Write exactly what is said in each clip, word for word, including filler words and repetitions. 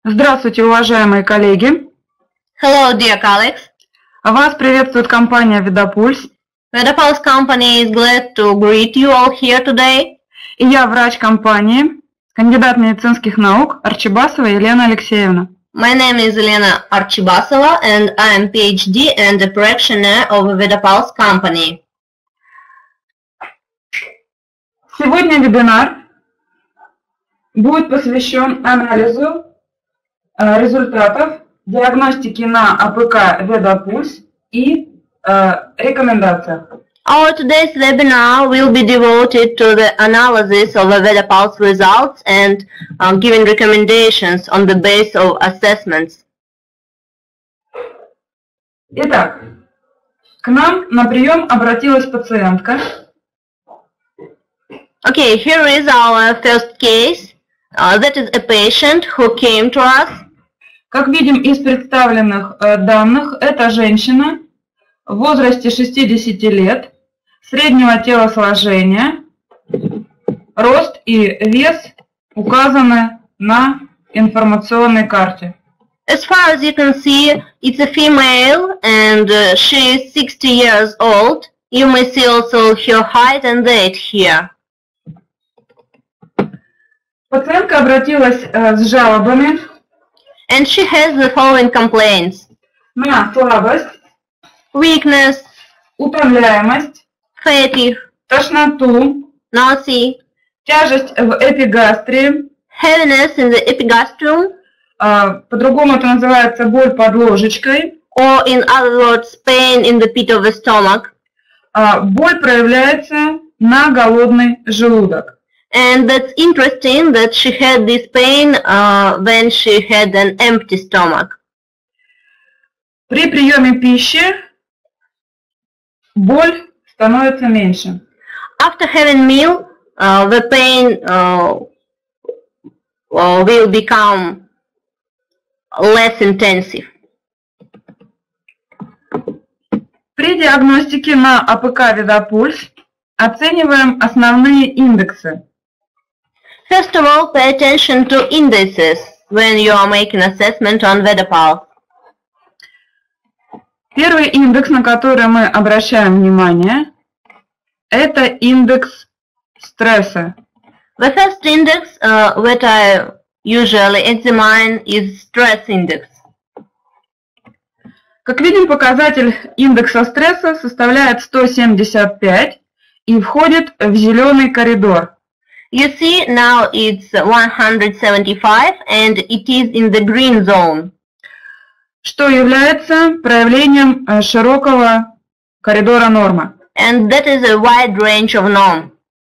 Здравствуйте, уважаемые коллеги! Hello, dear colleagues! Вас приветствует компания Vidapulse. Vidapulse company is glad to greet you all here today. И я врач компании, кандидат медицинских наук Арчибасова Елена Алексеевна. My name is Elena Archibasova and I am PhD and a practitioner of Vidapulse company. Сегодня вебинар будет посвящен анализу э, результатов диагностики на АПК Vidapulse и э, рекомендациях. Our today's webinar will be devoted to the analysis of the Vidapulse results and uh, giving recommendations on the basis of assessments. Итак, к нам на прием обратилась пациентка. Okay, here is our first case. Uh, that is a patient who came to us. Как видим из представленных э, данных, это женщина в возрасте шестидесяти лет, среднего телосложения, рост и вес указаны на информационной карте. As far as you can see, it's a female and uh, she is sixty years old. You may see also her height and weight here. Пациентка обратилась э, с жалобами And she has the following complaints: на слабость, weakness, утомляемость, fatigue, тошноту, nausea, тяжесть в эпигастрии, heaviness in the epigastrium, э, по-другому это называется боль под ложечкой. or in other words, pain in the pit of the stomach. Э, боль проявляется на голодный желудок. And that's interesting that she had this pain uh, when she had an empty stomach. При приеме пищи боль становится меньше. After having meal, uh, the pain uh, uh, will become less intensive. При диагностике на АПК Vidapulse оцениваем основные индексы. First of all, pay attention to indices when you are making assessment on Vidapulse. Первый индекс, на который мы обращаем внимание, это индекс стресса. The first index uh, that I usually examine is stress index. Как видим, показатель индекса стресса составляет сто семьдесят пять и входит в зеленый коридор. You see, now it's one hundred seventy-five and it is in the green zone, что является проявлением широкого коридора нормы. and that is a wide range of norm.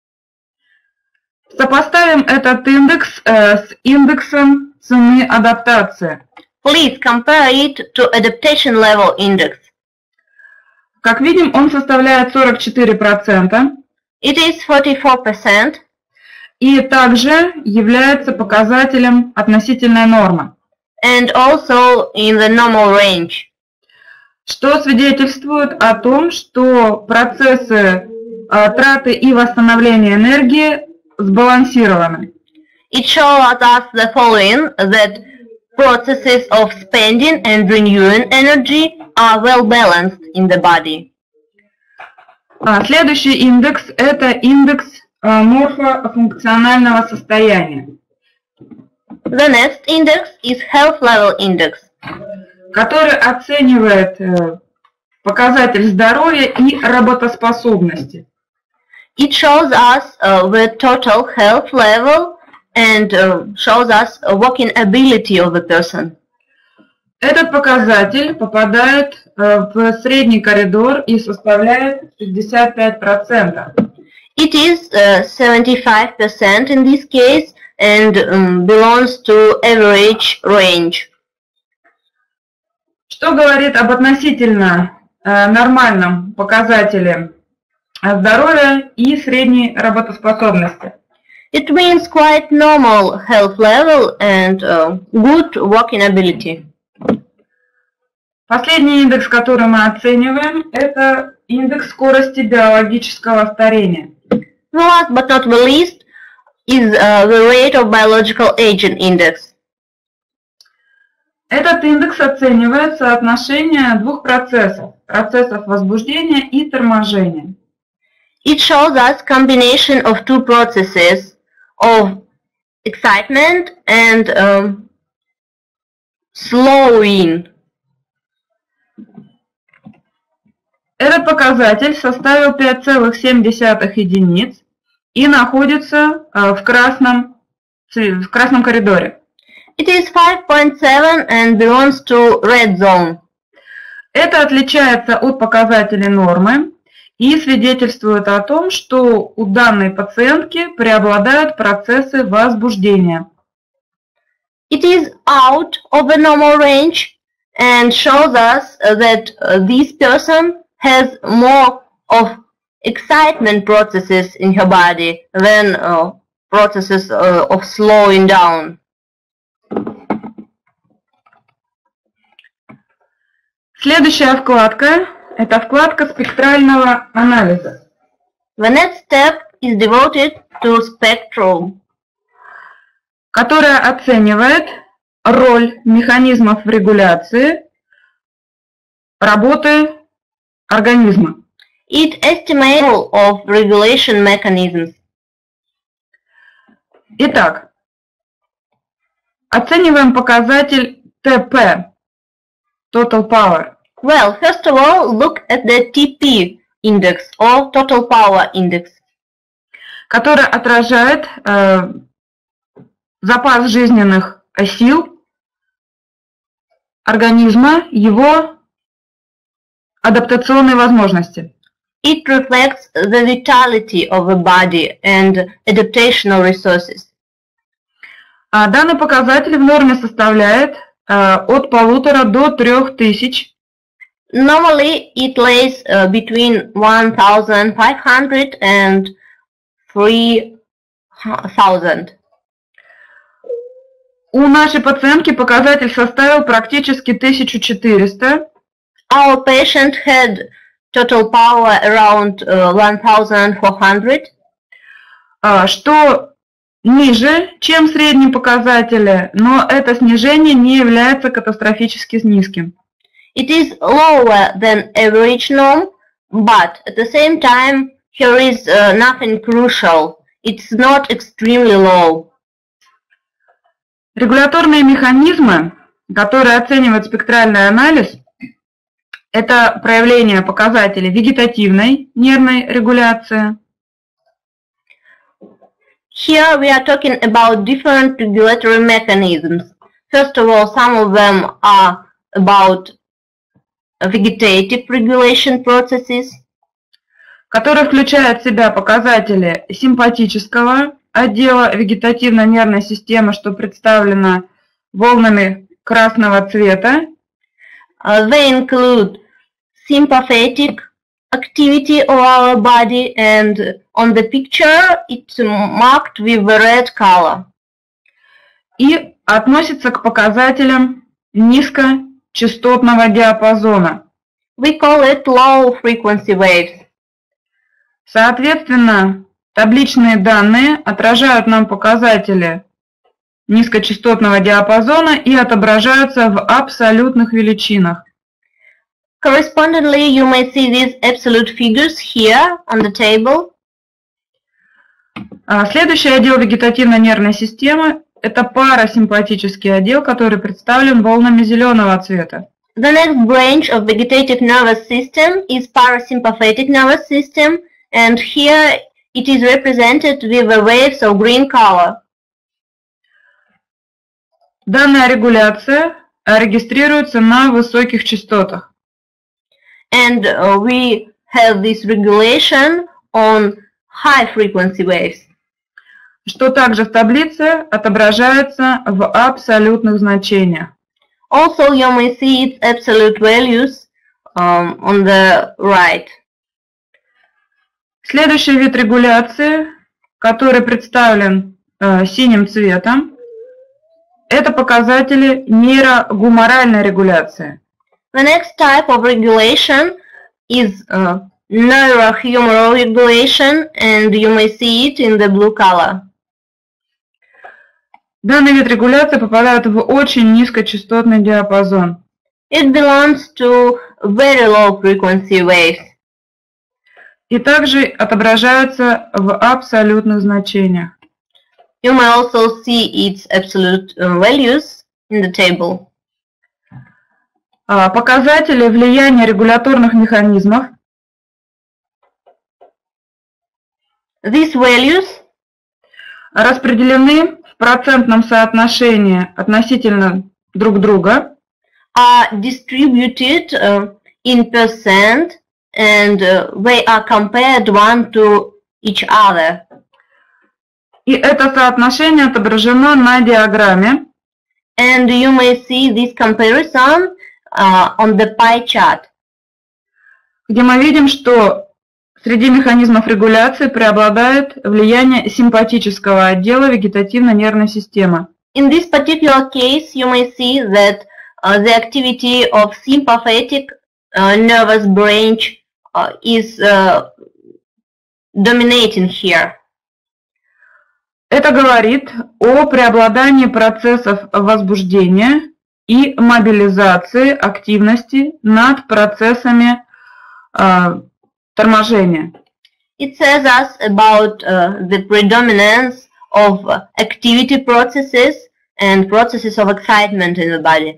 Сопоставим этот индекс э, с индексом цены адаптации. Please compare it to adaptation level index. Как видим, он составляет сорок четыре процента It is forty-four percent и также является показателем относительной нормы, and also in the normal range, что свидетельствует о том, что процессы э, траты и восстановления энергии сбалансированы. It shows us the following: that processes of spending and renewing energy are well balanced in the body. А, следующий индекс – это индекс э, морфофункционального состояния, The next index is health level index, который оценивает э, показатель здоровья и работоспособности. It shows us uh, the total health level and uh, shows us a working ability of the person. Этот показатель попадает э, в средний коридор и составляет шестьдесят пять процентов. It is uh, seventy-five percent in this case and um, belongs to average range. Что говорит об относительно э, нормальном показателе здоровья и средней работоспособности? It means quite normal health level and uh, good working ability. Последний индекс, который мы оцениваем, это индекс скорости биологического старения. The last but not the least is uh, the rate of biological aging index. Этот индекс оценивает соотношение двух процессов, процессов возбуждения и торможения. It shows us combination of two processes of excitement and um, slowing. Этот показатель составил пять целых семь десятых единиц и находится в красном, в красном коридоре. It is five point seven and belongs to red zone. Это отличается от показателей нормы и свидетельствует о том, что у данной пациентки преобладают процессы возбуждения. It is out of the normal range and shows us that this person has more of excitement processes in her body than uh, processes uh, of slowing down. Следующая вкладка – это вкладка спектрального анализа. The next step is devoted to spectrum, которая оценивает роль механизмов регуляции работы организма. It estimates the role of regulation mechanisms. Итак, оцениваем показатель T P, Total Power. Well, first of all, look at the T P index or Total Power Index, который отражает э, запас жизненных сил организма, его адаптационные возможности. It reflects the vitality of the body and adaptational resources. А данный показатель в норме составляет э, от полутора до трех тысяч. Normally, it lays uh, between one thousand five hundred and three thousand. У нашей пациентки показатель составил практически тысячу четыреста. Our patient had total power around uh, one thousand four hundred, uh, что ниже, чем средние показатели, но это снижение не является катастрофически низким. It is lower than average norm, but at the same time, here is uh, nothing crucial. It's not extremely low. Регуляторные механизмы, которые оценивает спектральный анализ, это проявление показателей вегетативной нервной регуляции. Here we are talking about different regulatory mechanisms. First of all, some of them are about vegetative regulation processes, которые включают в себя показатели симпатического отдела вегетативно-нервной системы, что представлено волнами красного цвета. Uh, they include sympathetic activity of our body, and on the picture it's marked with the red color. И относится к показателям низкочастотного диапазона. We call it low frequency waves. Соответственно, табличные данные отражают нам показатели низкочастотного диапазона и отображаются в абсолютных величинах. Correspondingly, you may see these absolute figures here on the table. Следующий отдел вегетативно-нервной системы – это парасимпатический отдел, который представлен волнами зеленого цвета. The next branch of vegetative nervous system is parasympathetic nervous system, and here it is represented with the waves of green color. Данная регуляция регистрируется на высоких частотах. And uh, we have this regulation on high frequency waves, что также в таблице отображается в абсолютных значениях. Also, you may see its absolute values um, on the right. Следующий вид регуляции, который представлен э, синим цветом, это показатели нейрогуморальной регуляции. The next type of regulation is uh, neurohumoral regulation, and you may see it in the blue color. Данный вид регуляции попадает в очень низкочастотный диапазон. It belongs to very low frequency waves. И также отображается в абсолютных значениях. You may also see its absolute values in the table. Показатели влияния регуляторных механизмов. These values распределены в процентном соотношении относительно друг друга. Are distributed uh, in percent and uh, they are compared one to each other. И это соотношение отображено на диаграмме. And you may see this comparison uh, on the pie chart, где мы видим, что среди механизмов регуляции преобладает влияние симпатического отдела вегетативно-нервной системы. In this particular case, you may see that uh, the activity of sympathetic uh, nervous branch uh, is uh, dominating here. Это говорит о преобладании процессов возбуждения и мобилизации активности над процессами э, торможения. It says us about uh, the predominance of activity processes and processes of excitement in the body.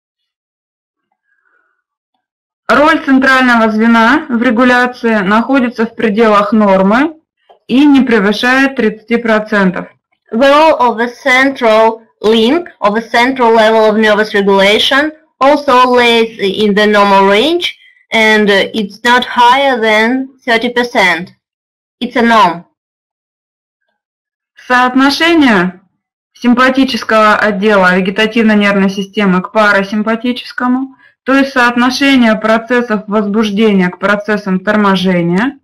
Роль центрального звена в регуляции находится в пределах нормы и не превышает тридцати процентов. The role of the central link, of the central level of nervous regulation, also lays in the normal range, and it's not higher than thirty percent. It's a norm. Соотношение симпатического отдела вегетативно-нервной системы к парасимпатическому, то есть соотношение процессов возбуждения к процессам торможения.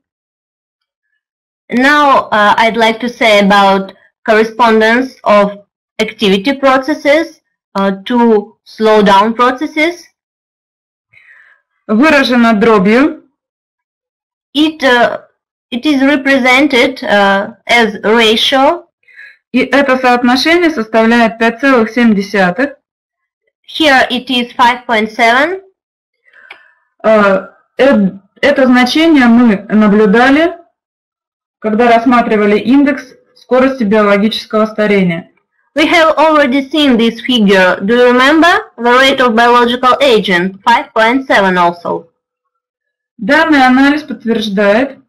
Now uh, I'd like to say about correspondence of activity processes uh, to slow down processes. Выражено дробью. It, uh, it is represented uh, as ratio. И это соотношение составляет пять целых семь десятых. Here it is five point seven. Это значение мы наблюдали, когда рассматривали индекс скорости биологического старения. We have already seen this figure. Do you remember the rate of biological aging? five point seven also. Данный анализ подтверждает,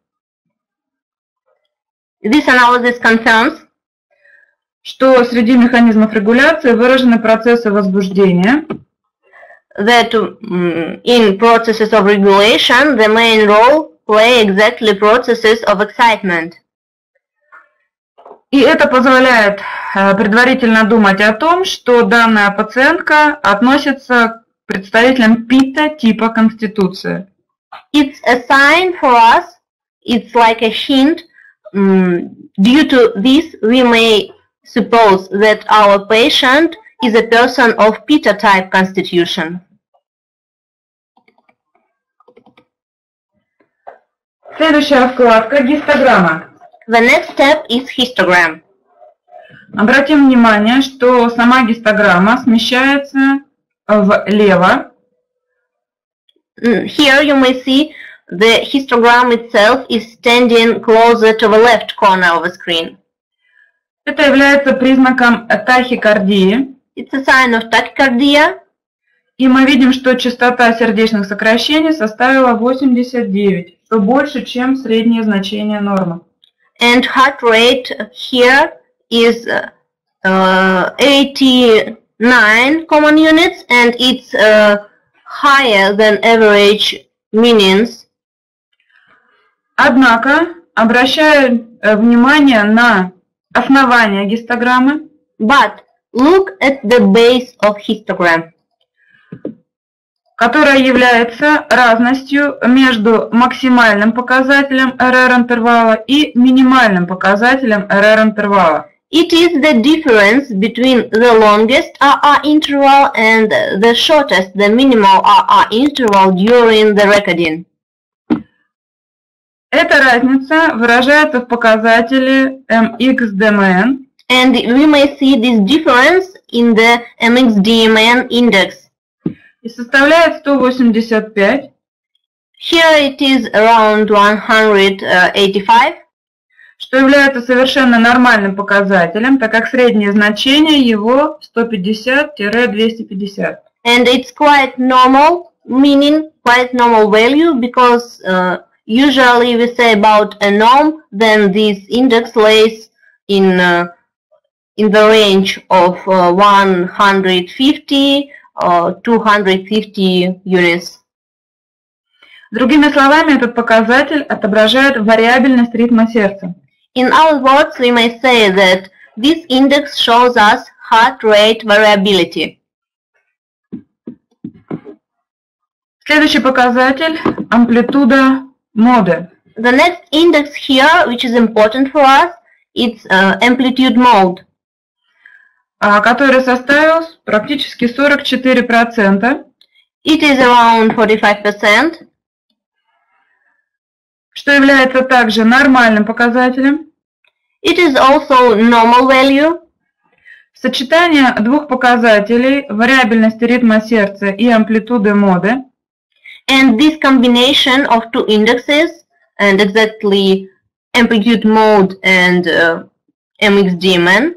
This analysis confirms, что среди механизмов регуляции выражены процессы возбуждения, that um, in processes of regulation the main role play exactly processes of excitement. И это позволяет предварительно думать о том, что данная пациентка относится к представителям пита типа конституции. It's a sign for us, it's like a hint. Um, due to this, we may suppose that our patient is a person of Pitta type constitution. Следующая вкладка – гистограмма. The next step is histogram. Обратим внимание, что сама гистограмма смещается влево. Here you may see the histogram itself is standing closer to the left corner of the screen. Это является признаком тахикардии. It's a sign of tachycardia. И мы видим, что частота сердечных сокращений составила восемьдесят девять, что больше, чем среднее значение нормы. And heart rate here is uh, eighty-nine common units, and it's uh, higher than average means. Однако, обращая внимание на основание гистограммы, but look at the base of histogram, которая является разностью между максимальным показателем эр эр-интервала и минимальным показателем эр эр-интервала. It is the difference between the longest эр эр interval and the shortest, the minimal эр эр interval during the recording. Эта разница выражается в показателе эм икс ди эм эн. And we may see this difference in the эм икс ди эм эн index. И составляет сто восемьдесят пять. Here it is around one hundred eighty-five. Что является совершенно нормальным показателем, так как среднее значение его сто пятьдесят — двести пятьдесят. And it's quite normal, meaning quite normal value, because uh, usually we say about a norm, then this index lays in uh, in the range of uh, one hundred fifty or two hundred fifty units. Другими словами, этот показатель отображает вариабельность ритма сердца. In other words, we may say that this index shows us heart rate variability. Следующий показатель – амплитуда моды. The next index here, which is important for us, it's uh, amplitude mode, который составил практически сорок четыре процента. It is around forty-five percent. Что является также нормальным показателем. It is also normal value. Сочетание двух показателей вариабельности ритма сердца и амплитуды моды. And this combination of two indexes, and exactly amplitude mode and uh, эм икс ди эм эн,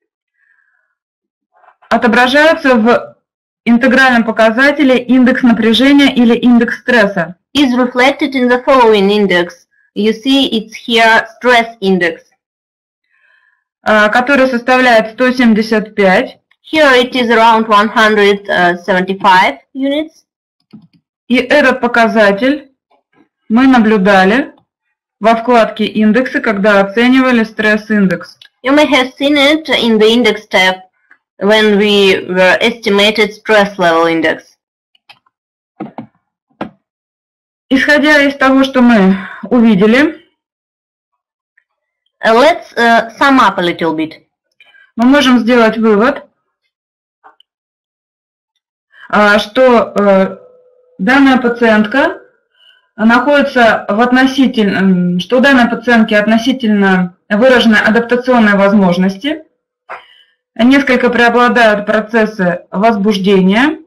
отображаются в интегральном показателе индекс напряжения или индекс стресса. Is reflected in the following index. You see it's here stress index, который составляет сто семьдесят пять. Here it is around one hundred seventy-five units. И этот показатель мы наблюдали во вкладке индексы, когда оценивали стресс-индекс. You may have seen it in the index tab when we were estimated stress level index. Исходя из того, что мы увидели, uh, let's uh, sum up a little bit. Мы можем сделать вывод, что данная пациентка находится в относительно, что у данной пациентки относительно выраженной адаптационной возможности, несколько преобладают процессы возбуждения.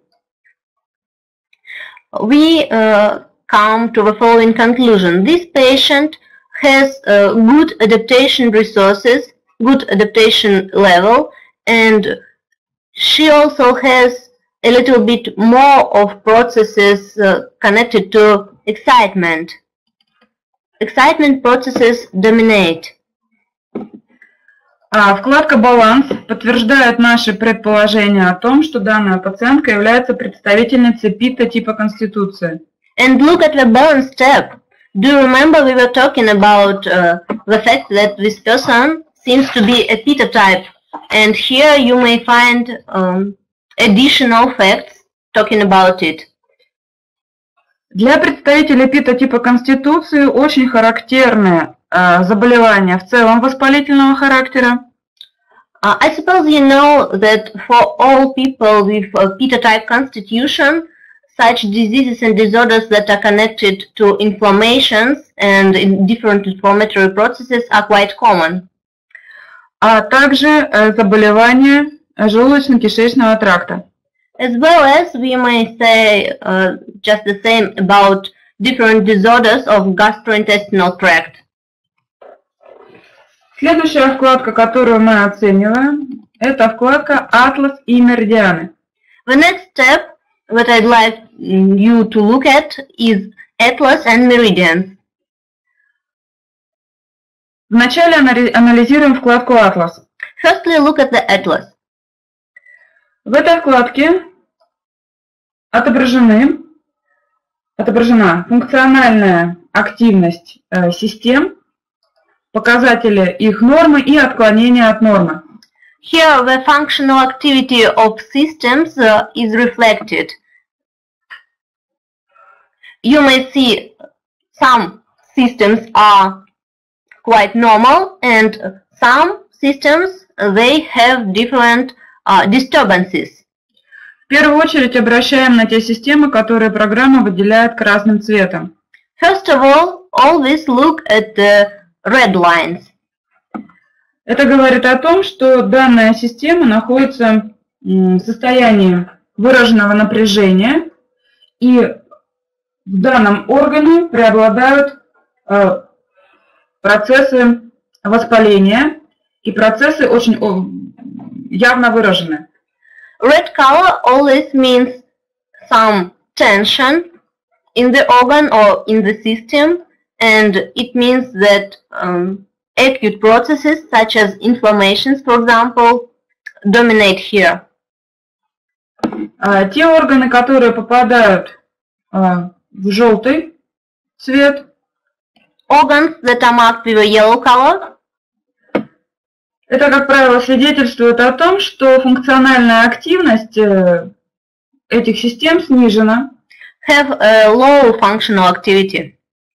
We uh, come to the following conclusion. This patient has uh, good adaptation resources, good adaptation level, and she also has a little bit more of processes uh, connected to excitement. Excitement processes dominate. А вкладка «Баланс» подтверждает наши предположения о том, что данная пациентка является представительницей пита типа конституции. And look at the balance tab. Do you remember we were talking about uh, the fact that this person seems to be a pitta type? And here you may find um, additional facts talking about it. Для представителей пита типа конституции очень характерны uh, заболевания в целом воспалительного характера. Uh, I suppose you know that for all people with a pitta type constitution, such diseases and disorders that are connected to inflammations and in different inflammatory processes are quite common. А также uh, заболевания желудочно-кишечного тракта. As well as we may say uh, just the same about different disorders of gastrointestinal tract. Следующая вкладка, которую мы оцениваем, это вкладка «Атлас и меридианы». The next step that I'd like you to look at is Atlas and Meridians. Вначале анализируем вкладку «Атлас». Firstly, look at the Atlas. В этой вкладке отображены, отображена функциональная активность э, систем, показатели их нормы и отклонения от нормы. Here the functional activity of systems uh, is reflected. You may see some systems are quite normal and some systems they have different uh, disturbances. В первую очередь обращаем на те системы, которые программа выделяет красным цветом. First of all, always look at the red lines. Это говорит о том, что данная система находится в состоянии выраженного напряжения, и в данном органе преобладают процессы воспаления, и процессы очень явно выражены. Red color always means some tension in the organ or in the system, and it means that um, acute processes such as inflammations, for example, dominate here. Те органы, которые попадают в желтый цвет, organs that are marked with a yellow color, это, как правило, свидетельствует о том, что функциональная активность этих систем снижена. Have a low functional activity.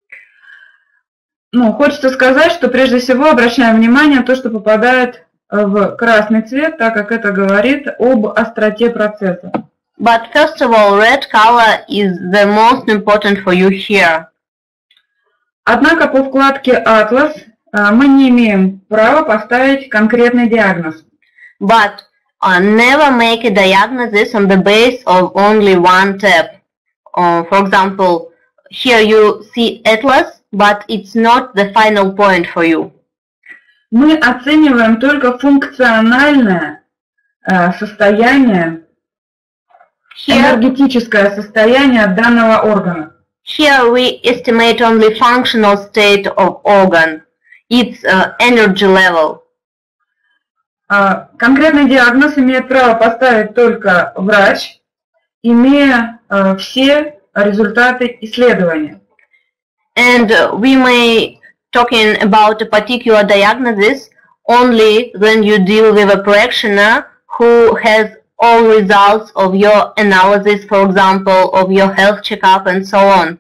Ну, хочется сказать, что прежде всего обращаем внимание на то, что попадает в красный цвет, так как это говорит об остроте процесса. But first of all, red color is the most important for you here. Однако по вкладке «Атлас» мы не имеем права поставить конкретный диагноз. But uh, never make a diagnosis on the base of only one tab. Uh, for example, here you see Atlas, but it's not the final point for you. Мы оцениваем только функциональное э, состояние, Here, энергетическое состояние данного органа. here we estimate only functional state of organ, its uh, energy level. Э, конкретный диагноз имеет право поставить только врач, имея э, все результаты исследования. And uh, we may talking about a particular diagnosis only when you deal with a practitioner who has all results of your analysis, for example, of your health checkup and so on.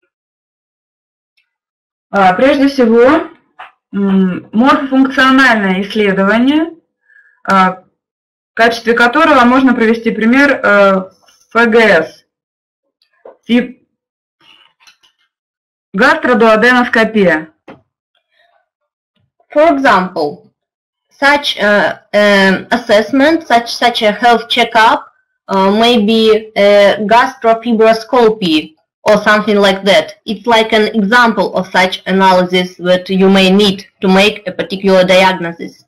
Э, прежде всего, морфофункциональное исследование, э, в качестве которого можно привести пример э, эф гэ эс. Гастродуоденоскопия. For example, such uh, um, assessment, such such a health checkup uh, may be a gastrofibroscopy or something like that. It's like an example of such analysis that you may need to make a particular diagnosis.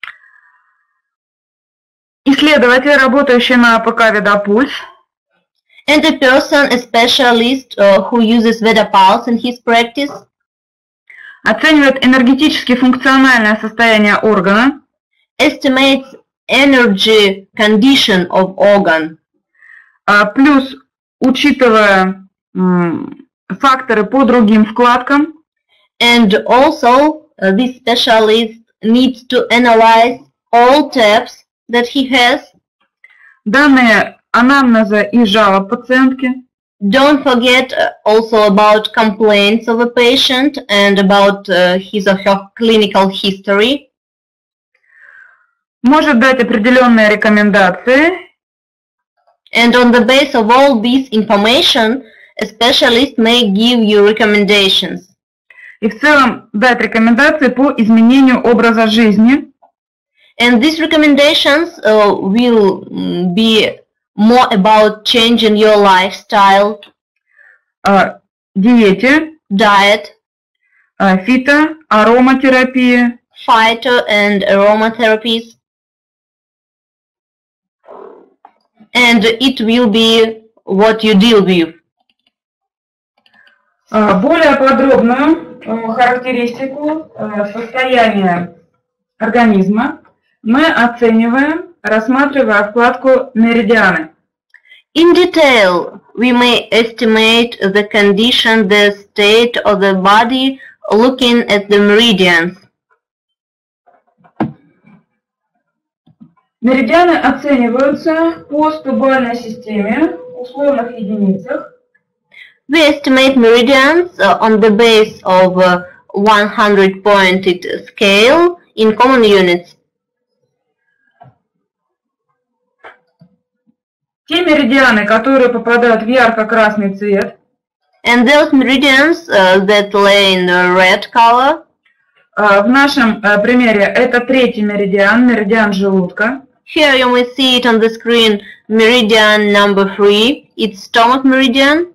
Исследователь, работающий на АПК Ведапульс, and a person, a specialist uh, who uses VedaPulse in his practice, оценивает энергетически функциональное состояние органа, estimates energy condition of organ, плюс учитывая факторы по другим вкладкам, and also uh, this specialist needs to analyze all tabs that he has. Данные анамнеза и жалоб пациентки. Don't forget uh, also about complaints of a patient and about uh, his or her clinical history. Может дать определенные рекомендации. And on the base of all this information, a specialist may give you recommendations. И в целом дать рекомендации по изменению образа жизни. And these recommendations uh, will be more about changing your lifestyle, uh, диете, diet, uh, фито, ароматерапия, phyto and aromatherapies, and it will be what you deal with. Uh, более подробную uh, характеристику uh, состояния организма мы оцениваем, рассматривая вкладку «Меридианы». In detail, we may estimate the condition, the state of the body, looking at the meridians. Меридианы оцениваются по стубальной системе, условных единицах. We estimate meridians uh, on the base of a one hundred pointed scale in common units. Те меридианы, которые попадают в ярко-красный цвет, and those meridians uh, that lay in the red color, В нашем примере это третий меридиан, меридиан желудка. Here you may see it on the screen, meridian number three, it's stomach meridian.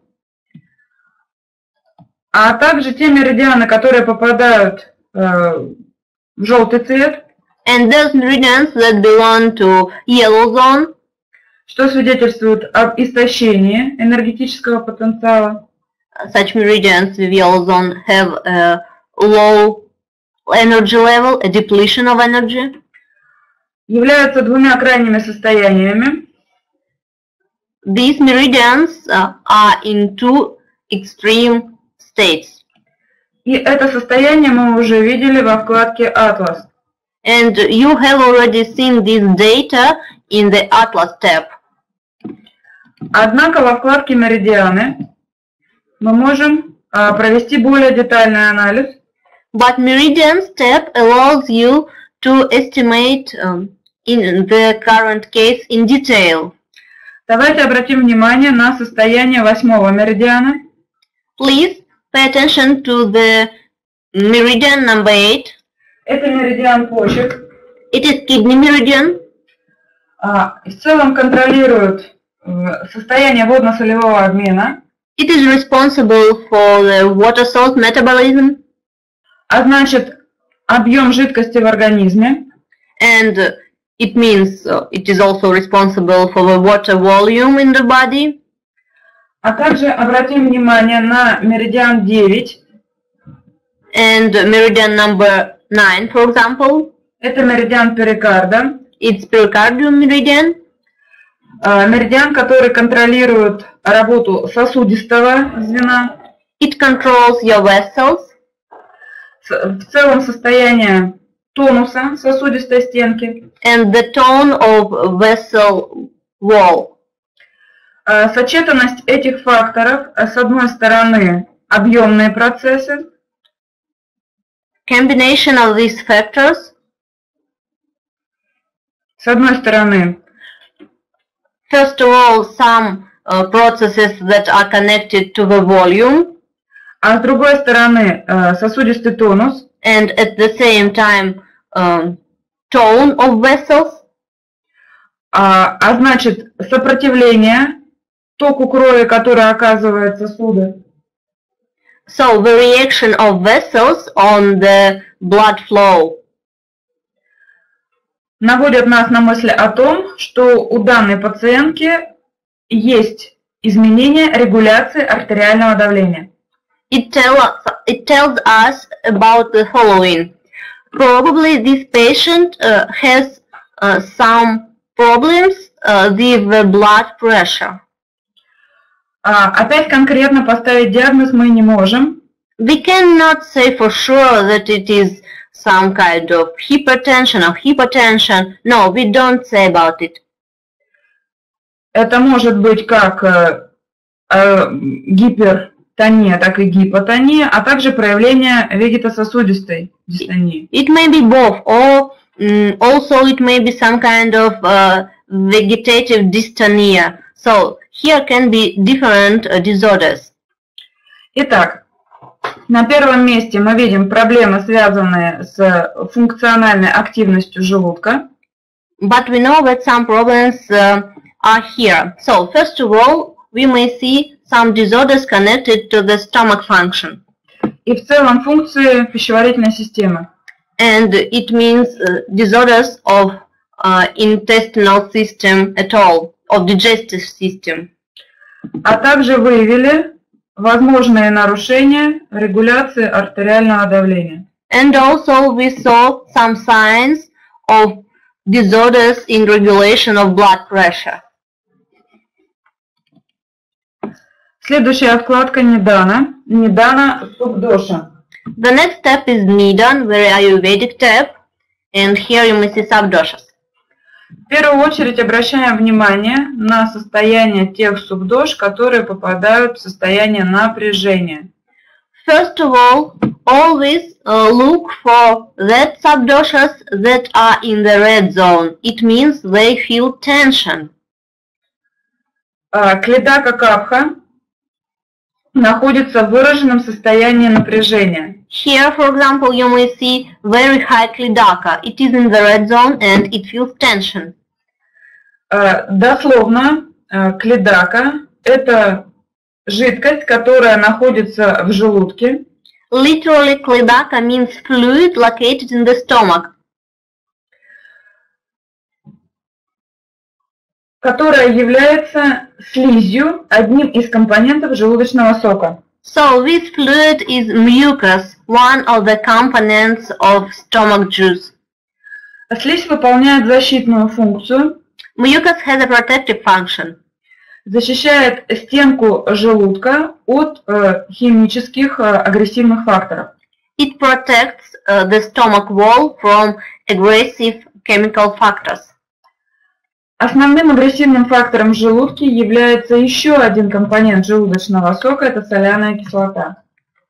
А также те меридианы, которые попадают в желтый цвет. And those meridians that belong to yellow zone. Что свидетельствует об истощении энергетического потенциала. Such meridians with yellow zone have a low energy level, a depletion of energy. Являются двумя крайними состояниями. These meridians uh, are in two extreme states. И это состояние мы уже видели во вкладке Atlas. And you have already seen this data in the Atlas tab. Однако во вкладке Меридианы мы можем uh, провести более детальный анализ. But Meridians tab allows you to estimate um, in the current case in detail. Давайте обратим внимание на состояние восьмого меридиана. Please pay attention to the meridian number eight. Это меридиан почек. It is kidney meridian. Uh, в целом контролирует uh, состояние водно-солевого обмена. It is responsible for the water salt metabolism. А значит, объем жидкости в организме. And it means uh, it is also responsible for the water volume in the body. А также обратим внимание на меридиан девять. And meridian number nine, for example. Это меридиан перикарда. It's pericardium meridian. Uh, меридиан, который контролирует работу сосудистого звена. It controls your vessels. В целом состояние тонуса сосудистой стенки. And the tone of vessel wall. Uh, сочетанность этих факторов, с одной стороны, объемные процессы. Combination of these factors. С одной стороны, first of all, some uh, processes that are connected to the volume. А с другой стороны, uh, сосудистый тонус. And at the same time, um, tone of vessels. А, а значит, сопротивление току крови, который оказывает сосуды. So the reaction of vessels on the blood flow. Наводят нас на мысль о том, что у данной пациентки есть изменение регуляции артериального давления. It, tell us, it tells us about the following. Probably this patient uh, has uh, some problems uh, with the blood pressure. А, опять конкретно поставить диагноз мы не можем. We cannot say for sure that it is some kind of hypertension or hypotension. No, we don't say about it. Это может быть как э, э, гипертония, так и гипотония, а также проявление вегетососудистой дистонии. It may be both, or um, also it may be some kind of uh, vegetative dystonia. So here can be different uh, disorders. Итак, на первом месте мы видим проблемы, связанные с функциональной активностью желудка. But we know that some problems uh, are here. So first of all, we may see some disorders connected to the stomach function. И в целом функции пищеварительной системы. And it means uh, disorders of uh, intestinal system at all, of digestive system. А также выявили возможные нарушения регуляции артериального давления. And also we saw some signs of disorders in regulation of blood pressure. Следующая вкладка Нидана. Нидана Субдоша. The next step is Nidan, very Ayurvedic tab, and here you may see subdoshas. В первую очередь обращаем внимание на состояние тех субдош, которые попадают в состояние напряжения. First of all, always uh, look for that subdoshas that are in the red zone. It means they feel tension. Кледака капха. находится в выраженном состоянии напряжения. Here, for example, you may see very high klidaka. It is in the red zone and it feels tension. Дословно, клидака – это жидкость, которая находится в желудке. Literally, klidaka means fluid located in the stomach, которая является слизью, одним из компонентов желудочного сока. So this fluid is mucus, one of the components of stomach juice. Слизь выполняет защитную функцию. Mucus has a protective function. Защищает стенку желудка от э, химических э, агрессивных факторов. It protects uh, the stomach wall from aggressive chemical factors. Основным агрессивным фактором в желудке является еще один компонент желудочного сока – это соляная кислота.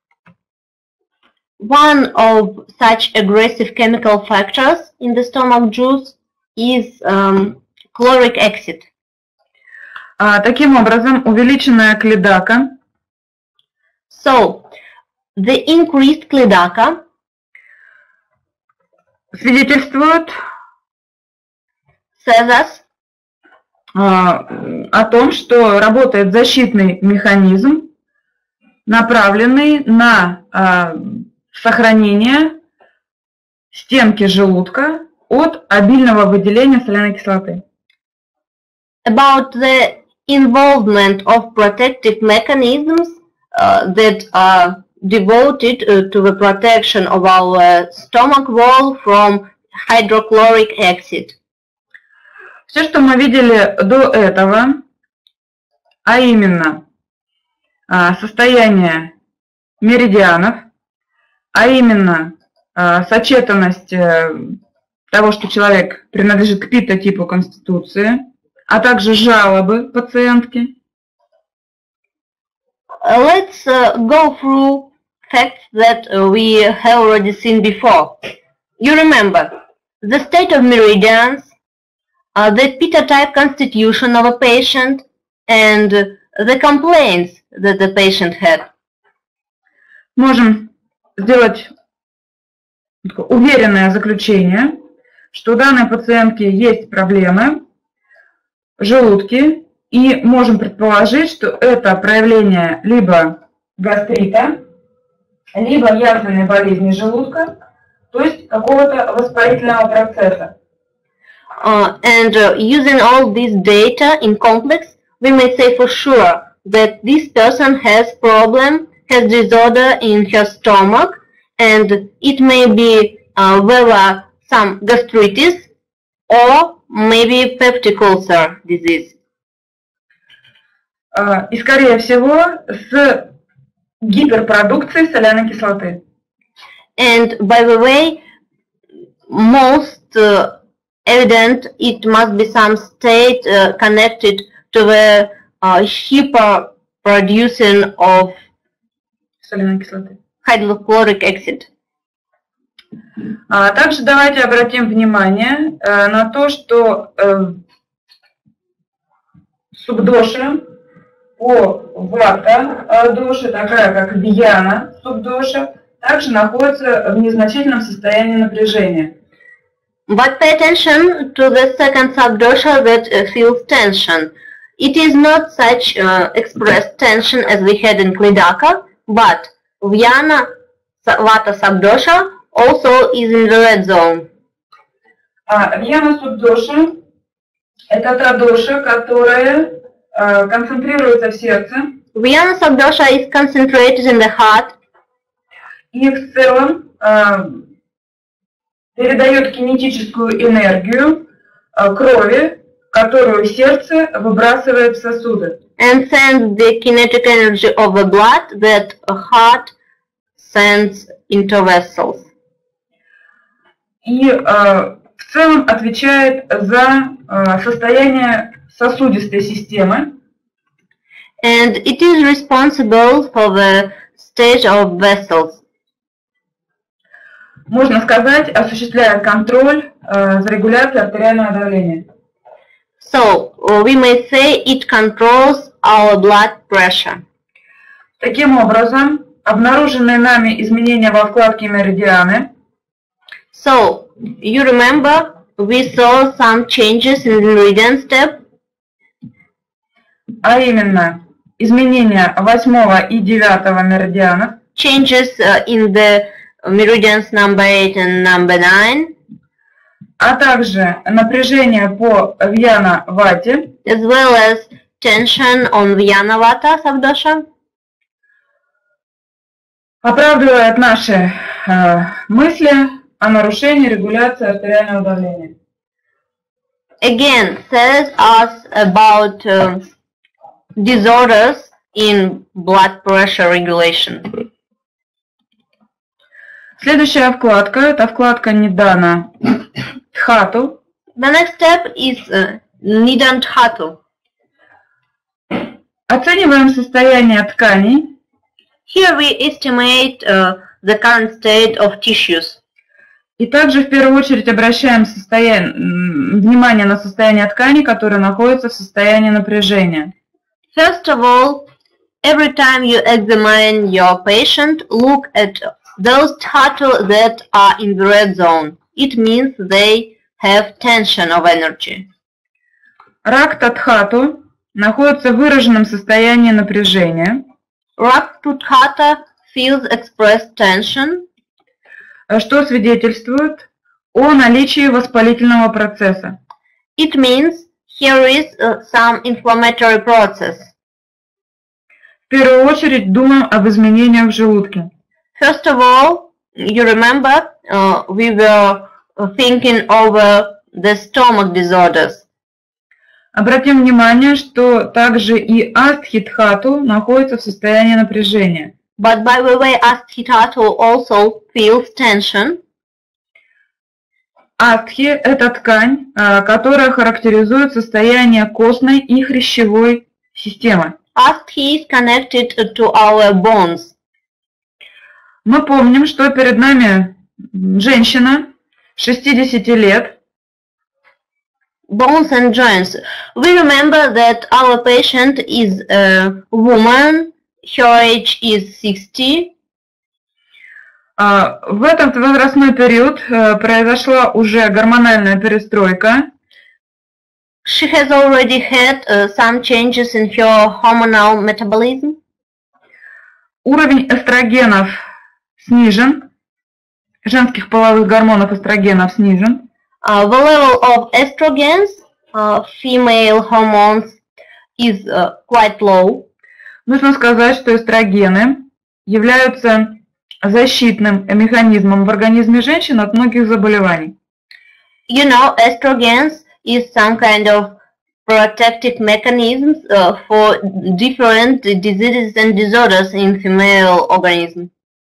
One of such aggressive chemical factors in the stomach juice is um, chloric acid. А, таким образом, увеличенная клидака So, the increased klidaka свидетельствует says us а, о том, что работает защитный механизм, направленный на а, сохранение стенки желудка от обильного выделения соляной кислоты. about the involvement of protective mechanisms uh, that are devoted uh, to the protection of our stomach wall from hydrochloric acid. Все, что мы видели до этого, а именно а, состояние меридианов, а именно а, сочетанность а, того, что человек принадлежит к пита-типу конституции, а также жалобы пациентки. Let's uh, go through facts that uh, we have already seen before. You remember the state of meridians, uh, the pitta-type constitution of a patient, and the complaints that the patient had. Можем сделать уверенное заключение, что у данной пациентки есть проблемы в желудке, и можем предположить, что это проявление либо гастрита, либо язвенной болезни желудка, то есть какого-то воспалительного процесса. Uh, and uh, using all this data in complex, we may say for sure that this person has problem, has disorder in her stomach, and it may be uh, whether some gastritis or maybe peptic ulcer disease. Uh, и, скорее всего, с гиперпродукцией соляной кислоты. And by the way, most uh, evident it must be some state uh, connected to the uh, hyperproducing of соляной кислоты. hydrochloric acid. А также давайте обратим внимание э, на то, что э, субдоша по вата э, доше, такая как вьяна субдоша, также находится в незначительном состоянии напряжения. But pay attention to the second subdosha that uh, feels tension. It is not such uh, expressed tension as we had in Klidaka, but Vyana Vata subdosha also is in the red zone. А вьяна субдоша – это та доша, которая э, концентрируется в сердце. Vyana subdosha is concentrated in the heart. И в целом э, передает кинетическую энергию э, крови, которую сердце выбрасывает в сосуды. And sends the kinetic energy of the blood that a heart sends into vessels. И э, в целом отвечает за э, состояние сосудистой системы. And it is responsible for the state of vessels. Можно сказать, осуществляет контроль э, за регуляцией артериального давления. So, we may say it controls our blood pressure. Таким образом, обнаруженные нами изменения во вкладке меридианы. So, you remember we saw some changes in the meridian step? А именно, изменения восьмого и девятого меридианов. Changes uh, in the meridians number eight and number nine. А также напряжение по Вьяна-вате. As well as tension on Vijnana-vata, Sabdosha. Оправдывает наши э, мысли о нарушении регуляции артериального давления. Again, says us about uh, disorders in blood pressure regulation. Следующая вкладка, это вкладка Нидана Дхату. The next step is uh, Nidan Dhatu. Оцениваем состояние тканей. Here we estimate uh, the current state of tissues. И также в первую очередь обращаем состояние, внимание на состояние тканей, которые находятся в состоянии напряжения. First of all, every time you examine your patient, look at those dhatu that are in the red zone. It means they have tension of energy. Ракта Дхату находится в выраженном состоянии напряжения. Rakta Dhatu feels expressed tension, что свидетельствует о наличии воспалительного процесса. It means here is uh, some inflammatory process. В первую очередь думаем об изменениях в желудке. First of all, you remember uh, we were thinking over the stomach disorders. Обратим внимание, что также и Астхи-Дхату находится в состоянии напряжения. But by the way, Астхи-Dhatu also feels tension. Астхи – это ткань, которая характеризует состояние костной и хрящевой системы. Астхи is connected to our bones. Мы помним, что перед нами женщина шестидесяти лет. Bones and joints. We remember that our patient is a woman. Her age is sixty. В этот возрастной период произошла уже гормональная перестройка. She has already had uh, some changes in her hormonal metabolism. Уровень эстрогенов снижен, женских половых гормонов эстрогенов снижен. Uh, the level of estrogens, uh, female hormones, is uh, quite low. Нужно сказать, что эстрогены являются защитным механизмом в организме женщин от многих заболеваний. You know, estrogens is some kind of protective mechanisms uh, for different diseases and disorders in female organism.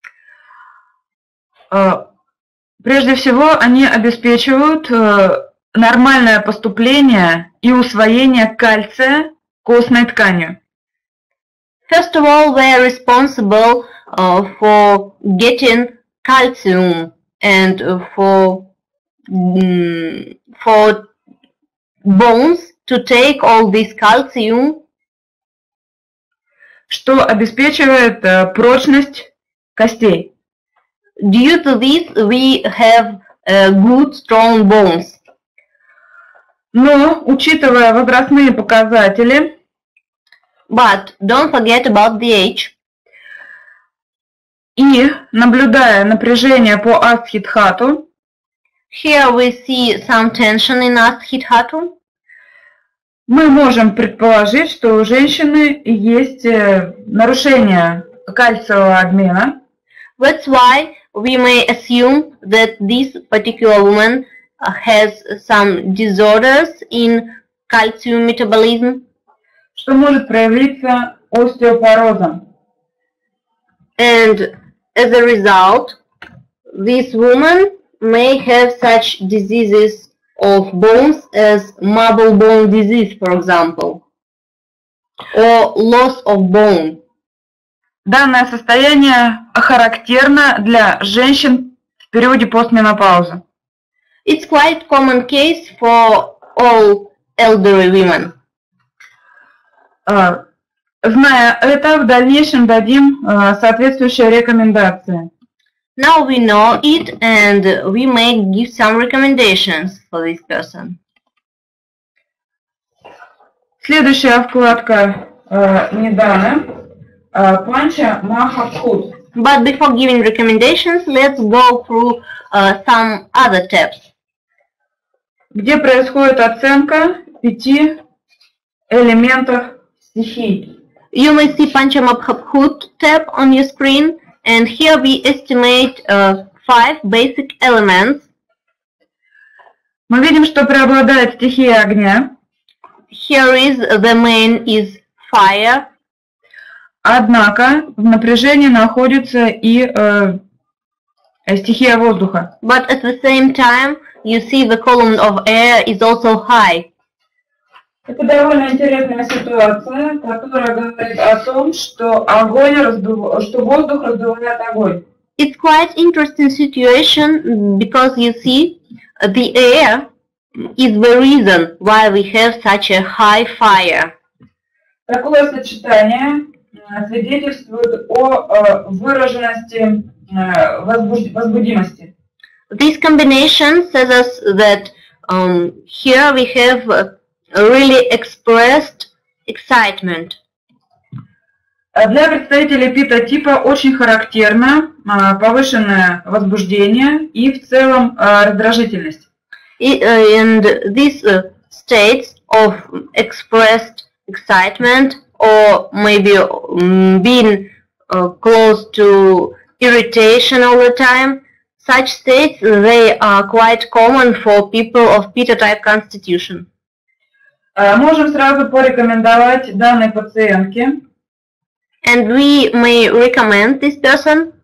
Uh, Прежде всего, они обеспечивают uh, нормальное поступление и усвоение кальция костной тканью. First of all, they are responsible uh, for getting calcium and uh, for um, for bones to take all this calcium, что обеспечивает uh, прочность костей. Due to this, we have uh, good, strong bones. Но, учитывая возрастные показатели, but don't forget about the age, и наблюдая напряжение по Астхи-Дхату, here we see some tension in Астхи-Дхату, мы можем предположить, что у женщины есть нарушение кальциевого обмена. That's why we may assume that this particular woman has some disorders in calcium metabolism, что может проявиться остеопорозом. And as a result, this woman may have such diseases of bones as marble bone disease, for example, or loss of bone. Данное состояние характерно для женщин в периоде постменопаузы. It's quite common case for all elderly women. Зная это, в дальнейшем дадим соответствующие рекомендации. Now we know it and we may give some recommendations for this person. Следующая вкладка Нидана. Панча Махабхут. But before giving recommendations, let's go through uh, some other tabs. Где происходит оценка пяти элементов стихий. You may see Panchamabhut tab on your screen, and here we estimate uh, five basic elements. Мы видим, что преобладает стихия огня. Here is the main is fire. Однако в напряжении находится и э, стихия воздуха. But at the same time, you see the column of air is also high. Это довольно интересная ситуация, которая говорит о том, что огонь раздув... что воздух раздувает огонь. It's quite interesting situation because you see the air is the reason why we have such a high fire. Такое сочетание свидетельствует о выраженности возбудимости. This combination says us that um, here we have really expressed excitement. Для представителей пита-типа очень характерно повышенное возбуждение и в целом раздражительность. And these uh, states of expressed excitement or maybe um, being uh, close to irritation all the time, such states, they are quite common for people of Pitta-type constitution. Можем сразу порекомендовать данной пациентке. And we may recommend this person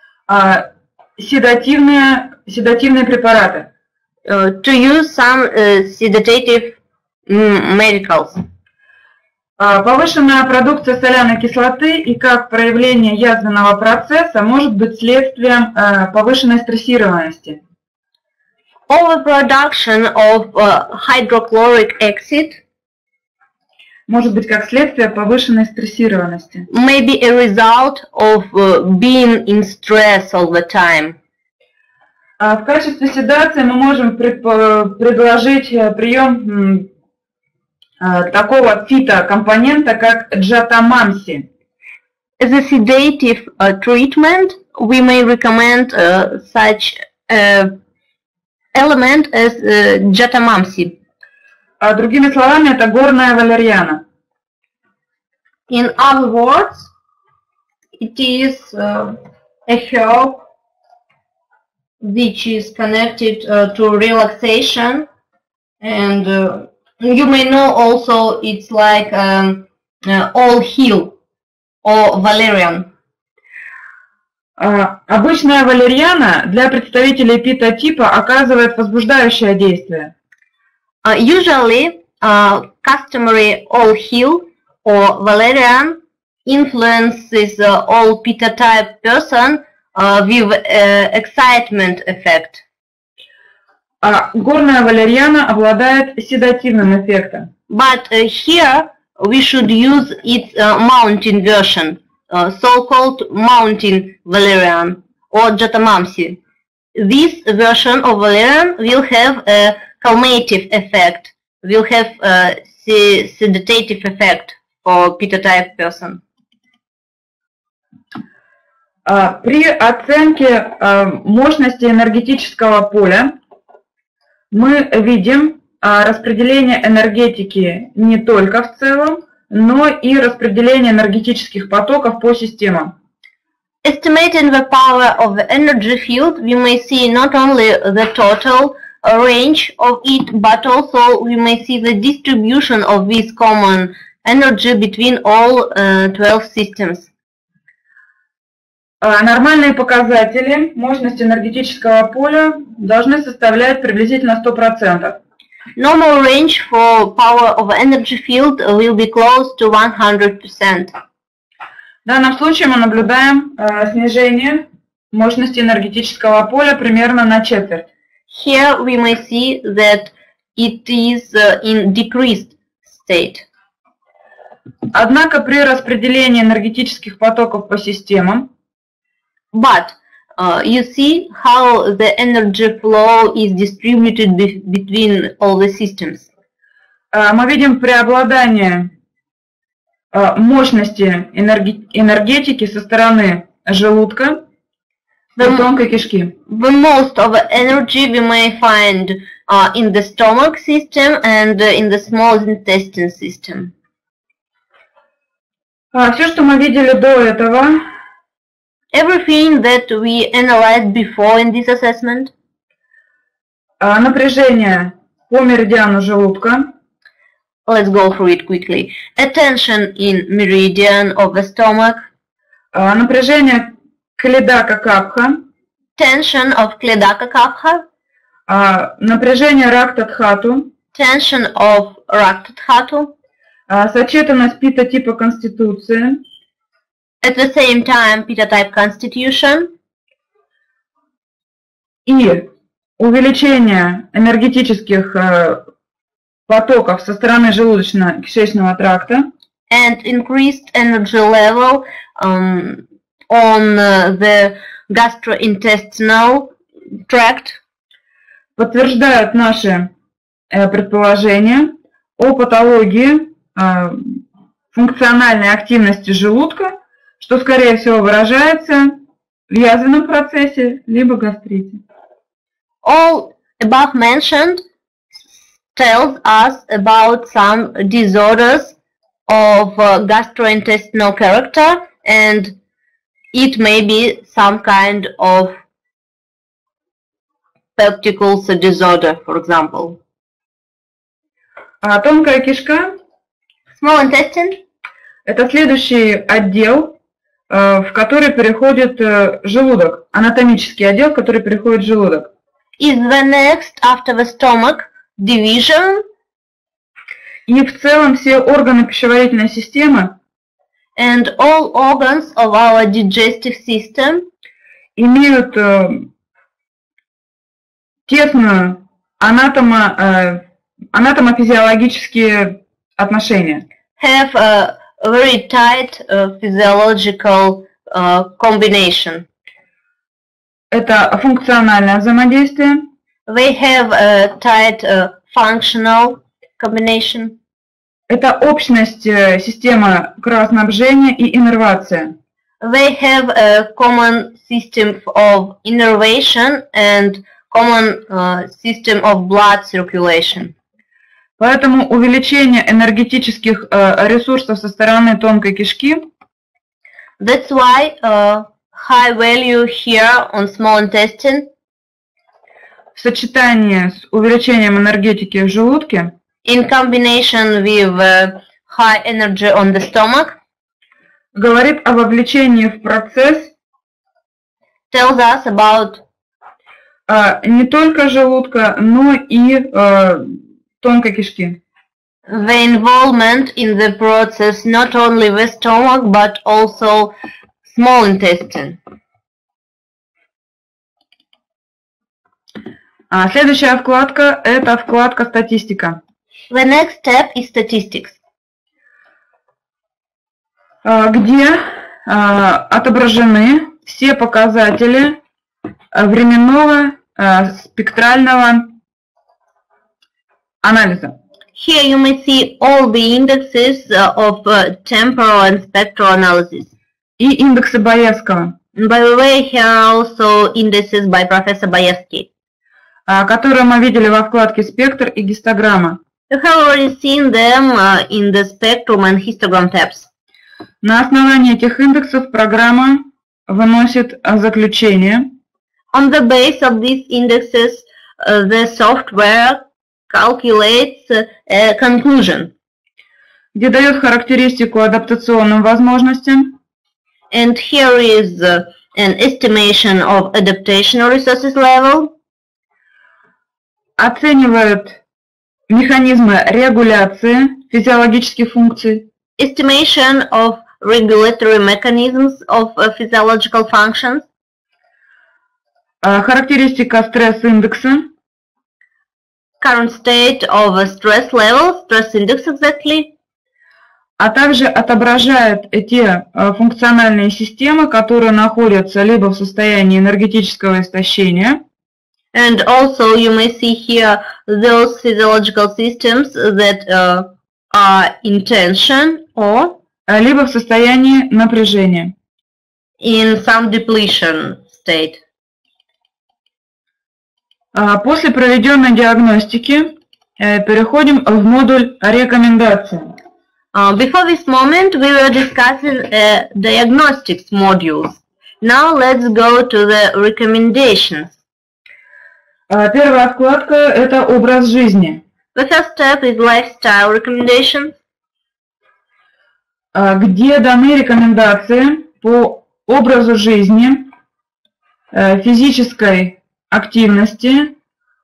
седативные, седативные препараты. Uh, to use some uh, sedative mm, medicals. Повышенная продукция соляной кислоты и как проявление язвенного процесса может быть следствием повышенной стрессированности. Overproduction of uh, hydrochloric acid может быть как следствие повышенной стрессированности. May be a result of uh, being in stress all the time. В качестве седации мы можем предложить прием такого фитокомпонента, как джатамамси. As a sedative uh, treatment, we may recommend uh, such uh, element as uh, jatamamsi. А другими словами, это горная валерьяна. In other words, it is uh, a herb which is connected uh, to relaxation, and uh, you may know also it's like um, uh, all heal or valerian. Uh, обычная валерьяна для представителей пита-типа оказывает возбуждающее действие. Uh, usually, uh, customary all heal or valerian influences uh, all Pitta-type person Uh, with uh, excitement effect. А горная валерьяна обладает седативным эффектом. But uh, here we should use its uh, mountain version, uh, so-called mountain valerian or jatamamsi. This version of valerian will have a calmative effect, will have a sedative effect for Pitta-type person. При оценке мощности энергетического поля мы видим распределение энергетики не только в целом, но и распределение энергетических потоков по системам. Estimating the power of the energy field, we may see not only the total range of it, but also we may see the distribution of this common energy between all uh, twelve systems. Нормальные показатели мощности энергетического поля должны составлять приблизительно сто процентов. Normal range for power of energy field will be close to one hundred percent. В данном случае мы наблюдаем снижение мощности энергетического поля примерно на четверть. Here we may see that it is in decreased state. Однако при распределении энергетических потоков по системам, but uh, you see how the energy flow is distributed be between all the systems. uh, мы видим преобладание uh, мощности энерги энергетики со стороны желудка и тонкой кишки. The most of the energy we may find uh, in the stomach system and uh, in the small intestine system. Uh, все, что мы видели до этого, everything that we analyzed before in this assessment, uh, напряжение по меридиану желудка, let's go through it quickly. Attention in meridian of the stomach, uh, напряжение Кледака Капха, tension of Kledaka Kapha, uh, напряжение Рактадхату, tension of Raktadhatu, uh, сочетанность пита типа конституции, at the same time Pitta type constitution, и увеличение энергетических uh, потоков со стороны желудочно-кишечного тракта, and increased energy level um, on uh, the gastrointestinal tract, подтверждают наши э, предположения о патологии э, функциональной активности желудка, что, скорее всего, выражается в язвенном процессе либо гастрите. All above mentioned tells us about some disorders of uh, gastrointestinal character, and it may be some kind of peptic ulcer disorder, for example. А тонкая кишка Small intestine – это следующий отдел, э, в который переходит э, желудок, анатомический отдел, в который переходит желудок. is the next after the stomach division, И в целом все органы пищеварительной системы and all organs of our digestive system имеют э, тесную анатомо, э, анатомофизиологические отношения. have a very tight uh, physiological uh, combination. Это функциональное взаимодействие, They have a tight uh, functional combination. это общность э, системы кровоснабжения и иннервация. They have a common system of innervation and common uh, system of blood circulation. Поэтому увеличение энергетических э, ресурсов со стороны тонкой кишки That's why uh, high value here on small intestine в сочетании с увеличением энергетики в желудке in combination with uh, high energy on the stomach говорит о вовлечении в процесс tells us about э, не только желудка, но и э, тонкой кишки. the involvement in the process not only the stomach but also small intestine. А следующая вкладка – это вкладка «Статистика», The next step is statistics, э, где э, отображены все показатели э, временного э, спектрального анализа. Here you may see all the indexes uh, of uh, temporal and spectral analysis. И индексы Боевского, And by the way, here are also indices by Professor Bayevsky. э, которые мы видели во вкладке «Спектр» и «Гистограмма». You have already seen them uh, in the spectrum and histogram tabs. На основании этих индексов программа выносит э, заключение, On the base of these indexes, uh, the software calculates uh, a conclusion. где дает характеристику адаптационным возможностям, And here is uh, an estimation of adaptation resources level, оценивает механизмы регуляции физиологических функций, estimation of regulatory mechanisms of uh, physiological functions, э, характеристика стресс-индекса, current state of uh, stress level, stress index exactly, а также отображает те функциональные системы, которые находятся либо в состоянии энергетического истощения. And also you may see here those physiological systems that uh, are in tension or либо в состоянии напряжения. In some depletion state. После проведенной диагностики переходим в модуль рекомендаций. Uh, before this moment, we were discussing uh, diagnostics modules. Now let's go to the recommendations. Первая вкладка – это образ жизни. The first step is lifestyle recommendations. Где даны рекомендации по образу жизни, физической активности,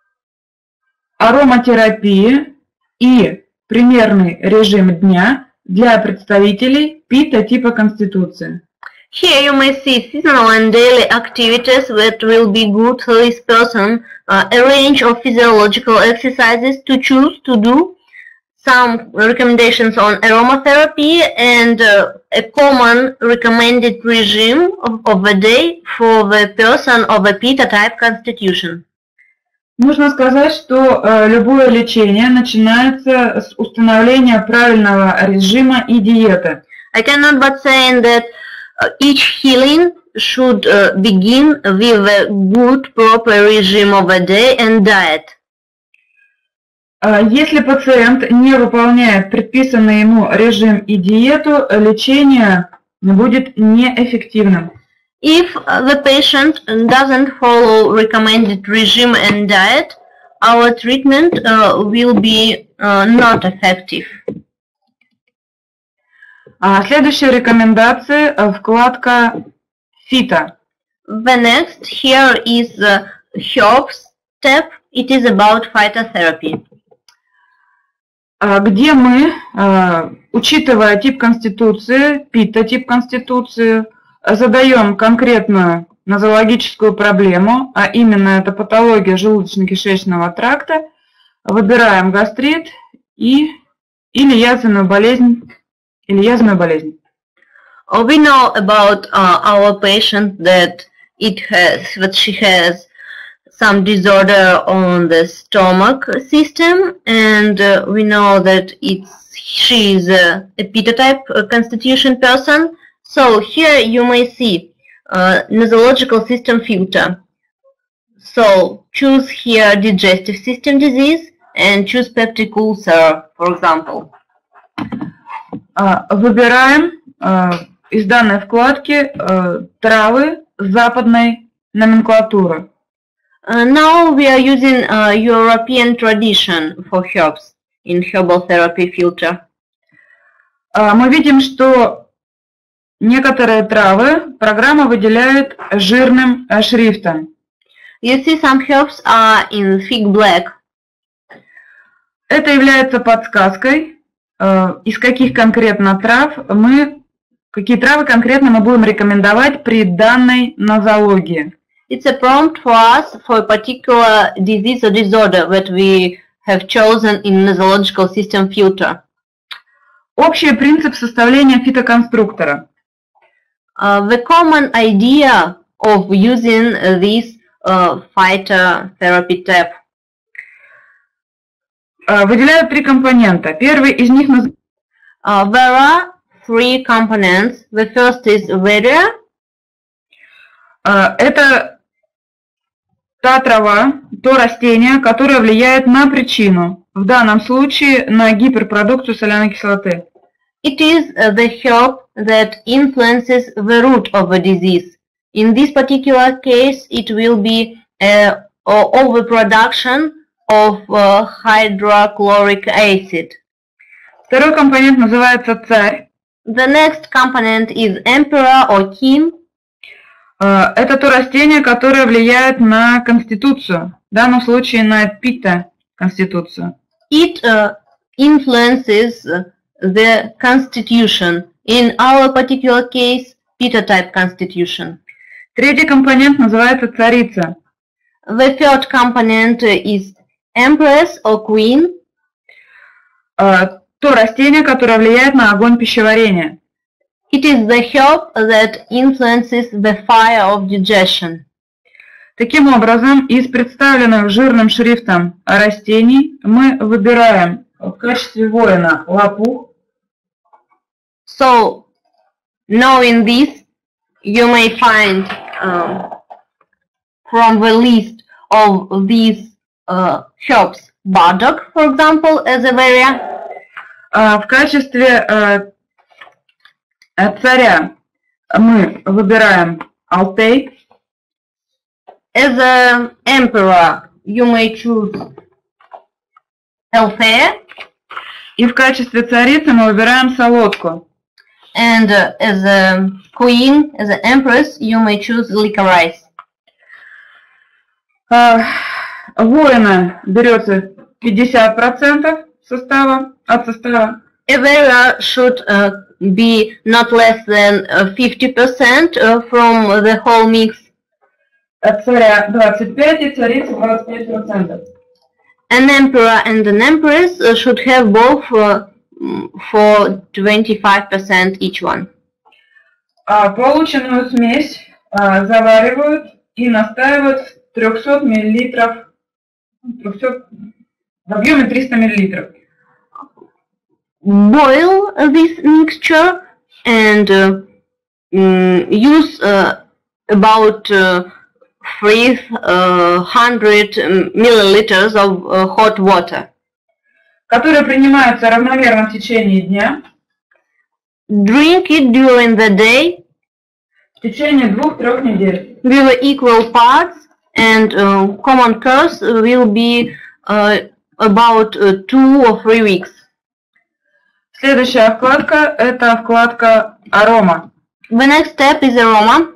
ароматерапии и примерный режим дня для представителей пита-типа конституции. Here you may see seasonal and daily activities that will be good for this person, uh, a range of physiological exercises to choose to do, some recommendations on aromatherapy, and uh, a common recommended regime of, of the day for the person of a Pitta-type constitution. Нужно сказать, что э, любое лечение начинается с установления правильного режима и диеты. I cannot but say that uh, each healing should uh, begin with a good, proper regime of a day and diet. Если пациент не выполняет предписанный ему режим и диету, лечение будет неэффективным. If the patient doesn't follow recommended regime and diet, our treatment uh, will be uh, not effective. Следующая рекомендация – вкладка «Фито». The next here is the herbs step. It is about phytotherapy. Где мы, учитывая тип конституции, пита-тип конституции, задаем конкретную нозологическую проблему, а именно это патология желудочно-кишечного тракта, выбираем гастрит и, или язвенную болезнь, или язвенную болезнь. We know about uh, our patient that it has, that she has some disorder on the stomach system, and uh, we know that it's she is a, a Pitta-type constitution person. So here you may see uh, nosological system filter. So choose here digestive system disease and choose peptic ulcer, for example. Выбираем из данной вкладки травы западной номенклатуры. Uh, now we are using uh, European tradition for herbs in herbal therapy filter. Мы видим, что некоторые травы программа выделяет жирным шрифтом. You see some herbs are in thick black. Это является подсказкой, из каких конкретно трав мы, какие травы конкретно мы будем рекомендовать при данной нозологии. It's a prompt for us for a particular disease or disorder that we have chosen in nosological system filter. Общий принцип составления фитоконструктора. Uh, the common idea of using uh, this uh, phytotherapy tab. Uh, выделяют три компонента. Первый из них называется... Uh, there are three components. The first is Veria. Uh, это та трава, то растение, которое влияет на причину, в данном случае на гиперпродукцию соляной кислоты. It is uh, the herb that influences the root of the disease. In this particular case, it will be uh, overproduction of uh, hydrochloric acid. Второй компонент называется царь. The next component is emperor or king. Это то растение, которое влияет на конституцию, в данном случае на пита-конституцию. It uh, influences the constitution. In our particular case, Pitta-type constitution. Третий компонент называется царица. The third component is empress or queen. то растение, которое влияет на огонь пищеварения. It is the herb that influences the fire of digestion. Таким образом, из представленных жирным шрифтом растений мы выбираем в качестве воина лопух. So, knowing this, you may find um, from the list of these uh, herbs burdock, for example, as a variant. В качестве uh, царя мы выбираем алтей. As an emperor, you may choose Althea. И в качестве царицы мы выбираем солодку. And uh, as a queen, as an empress, you may choose licorice. Uh, воина берется пятьдесят процентов состава, от состава. A variant should uh, be not less than uh, fifty percent uh, from the whole mix. От царя двадцать пять и царицы двадцать пять процентов. An emperor and an empress uh, should have both uh, for twenty-five percent each one. Uh, полученную смесь uh, заваривают и настаивают в трёхсот миллилитров, трёхсот, в объеме триста миллилитров. Boil uh, this mixture and uh, mm, use uh, about uh, three hundred milliliters of uh, hot water, которые принимаются равномерно в течение дня. Drink it during the day в течение двух-трех недель. with equal parts, and uh, common course will be uh, about uh, two or three weeks. Следующая вкладка – это вкладка «Арома». The next step is aroma.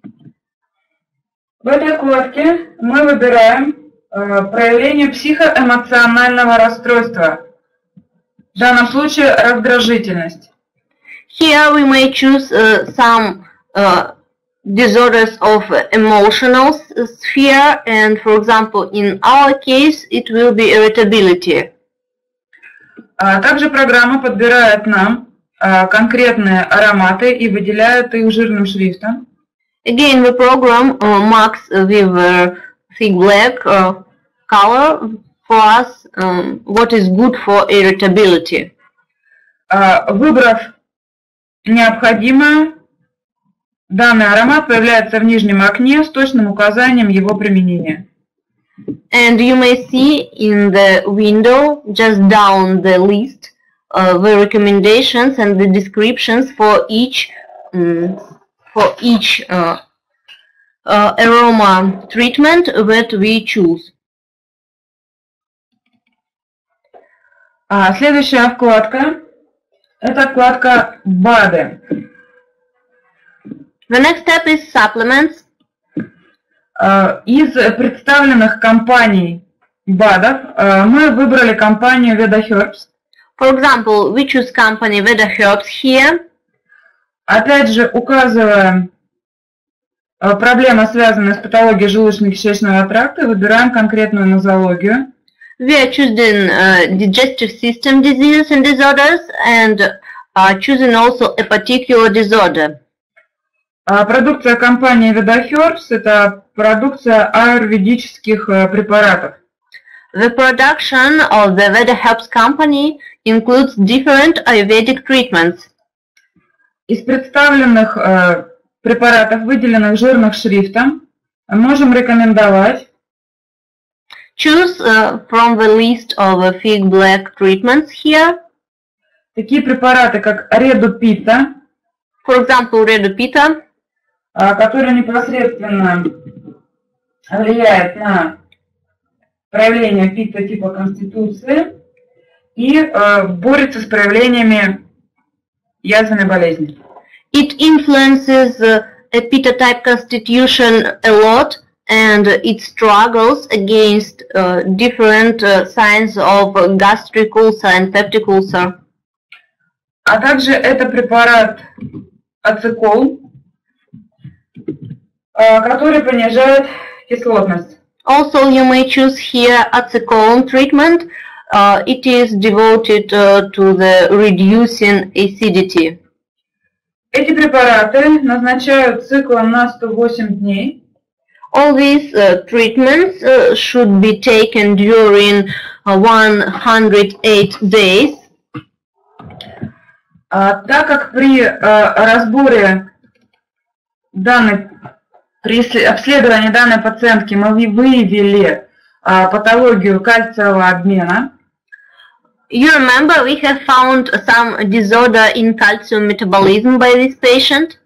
В этой вкладке мы выбираем э, проявление психоэмоционального расстройства. В данном случае раздражительность. Here we may choose uh, some uh, disorders of emotional sphere, and for example, in our case, it will be irritability. А также программа подбирает нам э, конкретные ароматы и выделяет их жирным шрифтом. Again, the program uh, marks with uh, thick black uh, color for us um, what is good for irritability. Uh, выбрав необходимое, данный аромат появляется в нижнем окне с точным указанием его применения. And you may see in the window just down the list uh, the recommendations and the descriptions for each um, for each uh, uh, aroma treatment that we choose. А следующая вкладка – это вкладка БАДы. The next step is supplements. А, из представленных компаний БАДов а, мы выбрали компанию Veda Herbs. For example, we choose company Veda Herbs here. Опять же, указывая а, проблемы, связанные с патологией желудочно-кишечного тракта, выбираем конкретную нозологию. We are choosing uh, digestive system diseases and disorders, and are choosing also a particular disorder. А продукция компании Veda Herbs – это продукция аюрведических препаратов. The production of the Veda Herbs company includes different Ayurvedic treatments. Из представленных э, препаратов, выделенных жирных шрифтом, можем рекомендовать Choose uh, from the list of uh, thick black treatments here. такие препараты, как Redu-Pitta, For example, Redu-Pitta, который непосредственно влияет на проявление питта типа конституции и э, борется с проявлениями язвенной болезни. It influences uh, a Pitta-type constitution a lot, and it struggles against uh, different uh, signs of gastric ulcer and peptic ulcer. А также это препарат ацикол, который понижает кислотность. Also, you may choose here acetylcholine treatment, uh, it is devoted uh, to the reducing acidity. Эти препараты назначают циклом на сто восемь дней. All these uh, treatments uh, should be taken during uh, one hundred eight days. А, так как при а, разборе данной, при обследовании данной пациентки мы выявили а, патологию кальциевого обмена. You remember we have found some disorder in calcium metabolism by this patient.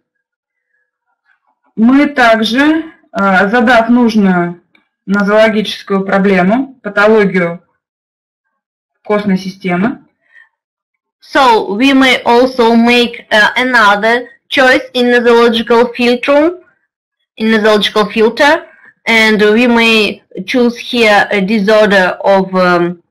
Мы также, а, задав нужную нозологическую проблему, патологию костной системы, so we may also make uh, another choice in nosological filter, in nosological filter, and we may choose here a disorder of um,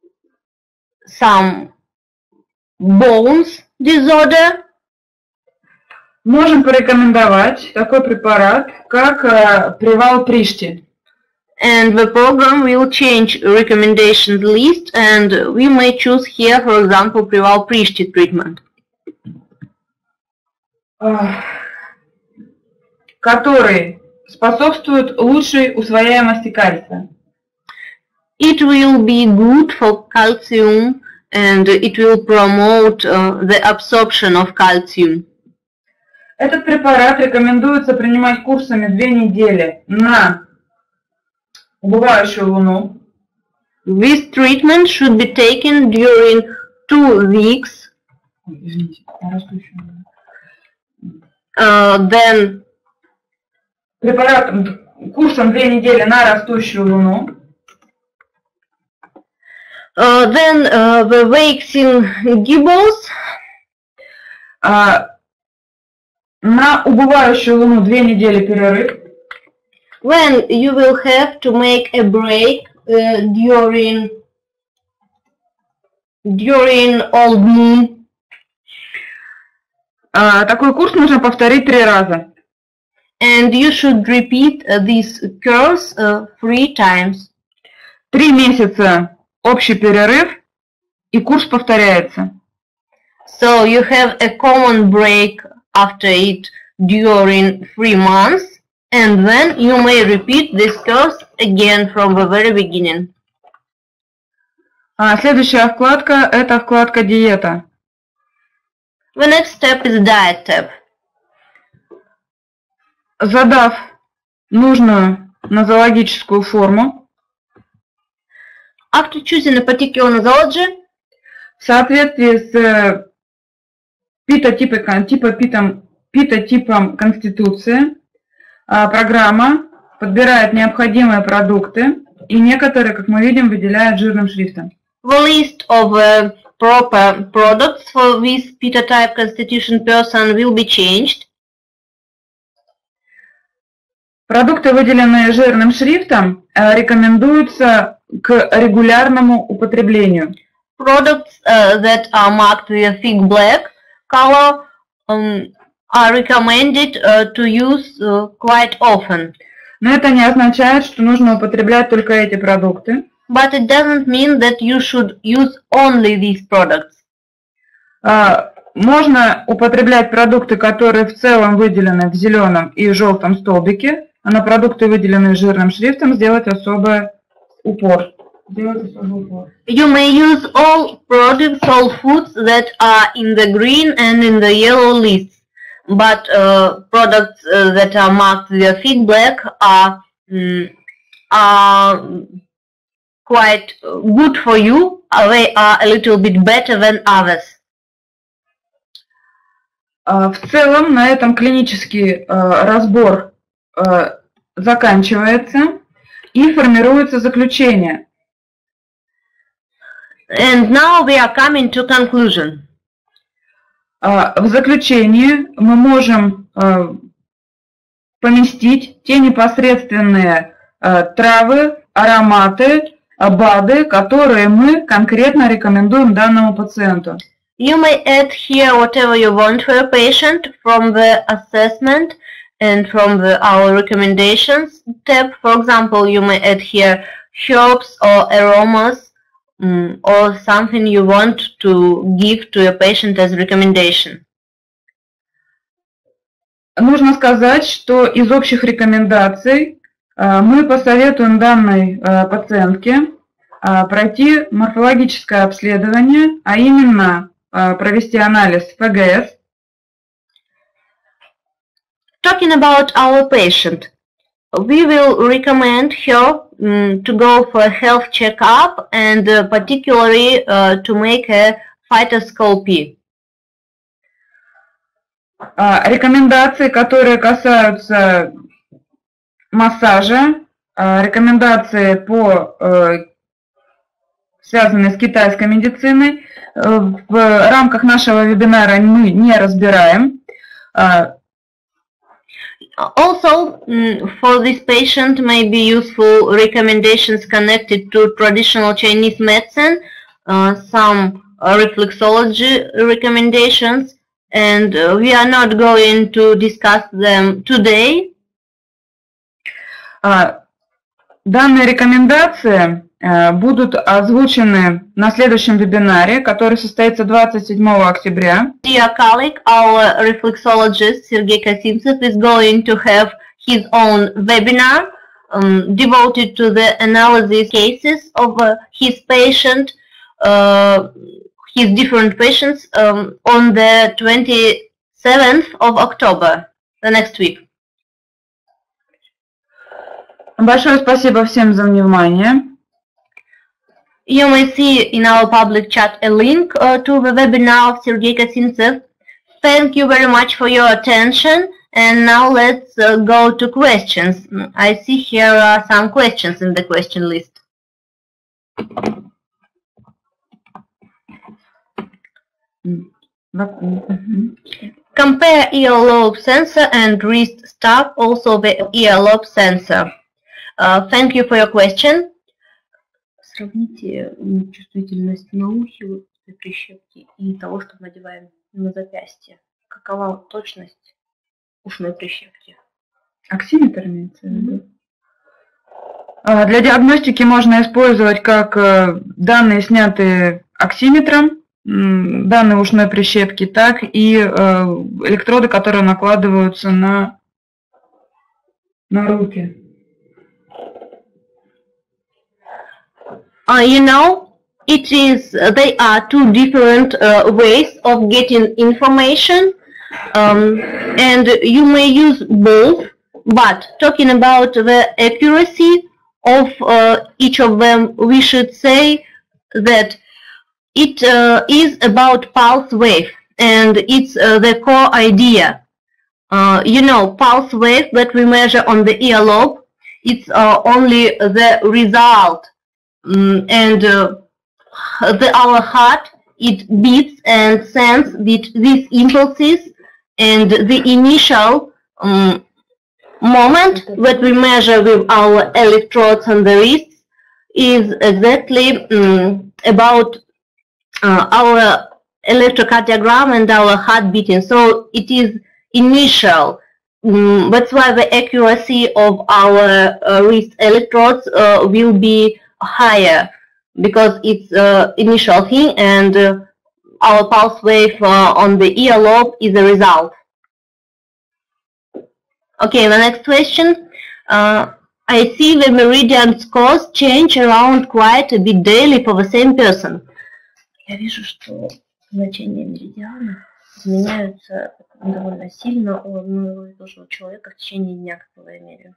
some bones disorder. Можем порекомендовать такой препарат, как uh, Привал-Пришти. And the program will change recommendations list, and we may choose here, for example, Привал-Пришти treatment. Uh, который способствует лучшей усвояемости кальция. It will be good for calcium, and it will promote uh, the absorption of calcium. Этот препарат рекомендуется принимать курсами две недели на убывающую луну. This treatment should be taken during two weeks. Извините, на растущую луну. Uh, then Препарат курсом две недели на растущую луну. Uh, then uh, the waxing gibbons. Uh, на убывающую луну две недели перерыв. When you will have to make a break uh, during during old moon. Uh, такой курс нужно повторить три раза. And you should repeat uh, this course uh, three times. Три месяца общий перерыв, и курс повторяется. So you have a common break after it during three months, and then you may repeat this course again from the very beginning. А следующая вкладка – это вкладка «Диета». The next step is diet tab. Задав нужную нозологическую форму, After choosing a particular nosology, в соответствии с питотипом, питотипом, питотипом Конституции, программа подбирает необходимые продукты, и некоторые, как мы видим, выделяют жирным шрифтом. the list of uh, proper products for this pita-type constitution person will be changed. Продукты, выделенные жирным шрифтом, рекомендуются к регулярному употреблению. Products uh, that are marked with a thick black color um, are recommended uh, to use uh, quite often. Но это не означает, что нужно употреблять только эти продукты. But it doesn't mean that you should use only these products. Uh, можно употреблять продукты, которые в целом выделены в зеленом и желтом столбике, а на продукты, выделенные жирным шрифтом, сделать особый упор. Сделать особый упор. You may use all products, all foods that are in the green and in the yellow lists, but uh, products uh, that are marked with a thick black are, um, are quite good for you. They are a little bit better than others. Uh, в целом на этом клинический uh, разбор uh, заканчивается и формируется заключение. And now we are coming to conclusion. Uh, в заключении мы можем uh, поместить те непосредственные uh, травы, ароматы, БАДы, которые мы конкретно рекомендуем данному пациенту. You may add here whatever you want for a patient from the assessment and from the our recommendations tab. For example, you may add here herbs or aromas um, or something you want to give to your patient as recommendation? Нужно сказать, что из общих рекомендаций мы посоветуем данной пациентке пройти морфологическое обследование, а именно провести анализ эф джи эс. Talking about our patient, we will recommend her um, to go for a health checkup and uh, particularly uh, to make a phytoscopy. Рекомендации, которые касаются массажа, рекомендации по связанные с китайской медициной, в рамках нашего вебинара мы не разбираем. Also, for this patient may be useful recommendations connected to traditional Chinese medicine, uh, some reflexology recommendations, and uh, we are not going to discuss them today. Uh, данные рекомендации uh, будут озвучены на следующем вебинаре, который состоится двадцать седьмого октября. Dear colleague, our reflexologist Sergey Kasimtsev is going to have his own webinar um, devoted to the analysis cases of uh, his patient, uh, his different patients um, on the twenty-seventh of October, the next week. Большое спасибо всем за внимание. You may see in our public chat a link uh, to the webinar of Sergey Kasimtsev. Thank you very much for your attention, and now let's uh, go to questions. I see here are some questions in the question list. Compare earlobe sensor and wrist strap, also the earlobe sensor. Uh, thank you for your question. Сравните чувствительность на ухе при прищепке и того, что надеваем на запястье. Какова точность ушной прищепки? Оксиметр имеется в виду? Для диагностики можно использовать как данные, снятые оксиметром, данные ушной прищепки, так и электроды, которые накладываются на, на руки. Uh, you know, it is, uh, they are two different uh, ways of getting information, um, and you may use both, but talking about the accuracy of uh, each of them, we should say that it uh, is about pulse wave, and it's uh, the core idea. Uh, you know, pulse wave that we measure on the earlobe, it's uh, only the result. Um, and uh, the, our heart, it beats and sends the, these impulses, and the initial um, moment that we measure with our electrodes on the wrists is exactly um, about uh, our electrocardiogram and our heart beating. So it is initial. Um, that's why the accuracy of our uh, wrist electrodes uh, will be higher, because it's uh, initial thing, and uh, our pulse wave uh, on the earlobe is a result. Okay, the next question. Uh, I see the meridian scores change around quite a bit daily for the same person. Я вижу, что значения меридиана изменяются довольно сильно у одного и того же человека в течение дня, как я меряю.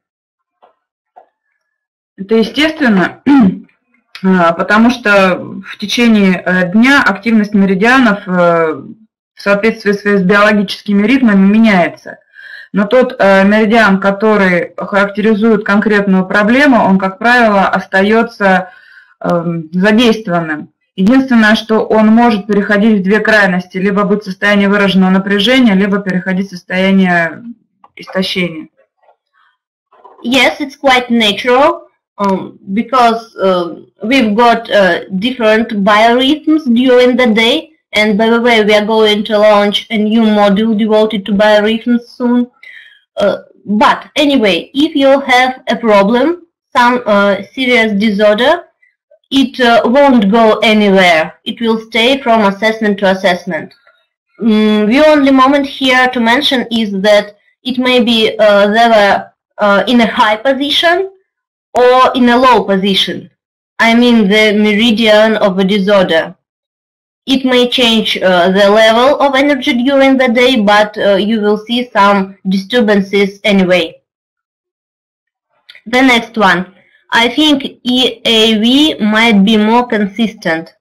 Это естественно, потому что в течение дня активность меридианов в соответствии с биологическими ритмами меняется. Но тот меридиан, который характеризует конкретную проблему, он, как правило, остается задействованным. Единственное, что он может переходить в две крайности, либо быть в состоянии выраженного напряжения, либо переходить в состояние истощения. Yes, it's quite natural. Um, because uh, we've got uh, different biorhythms during the day, and by the way, we are going to launch a new module devoted to biorhythms soon. Uh, but anyway, if you have a problem, some uh, serious disorder, it uh, won't go anywhere. It will stay from assessment to assessment. Mm, the only moment here to mention is that it may be uh, there uh, in a high position or in a low position. I mean the meridian of a disorder. It may change uh, the level of energy during the day, but uh, you will see some disturbances anyway. The next one. I think E A V might be more consistent.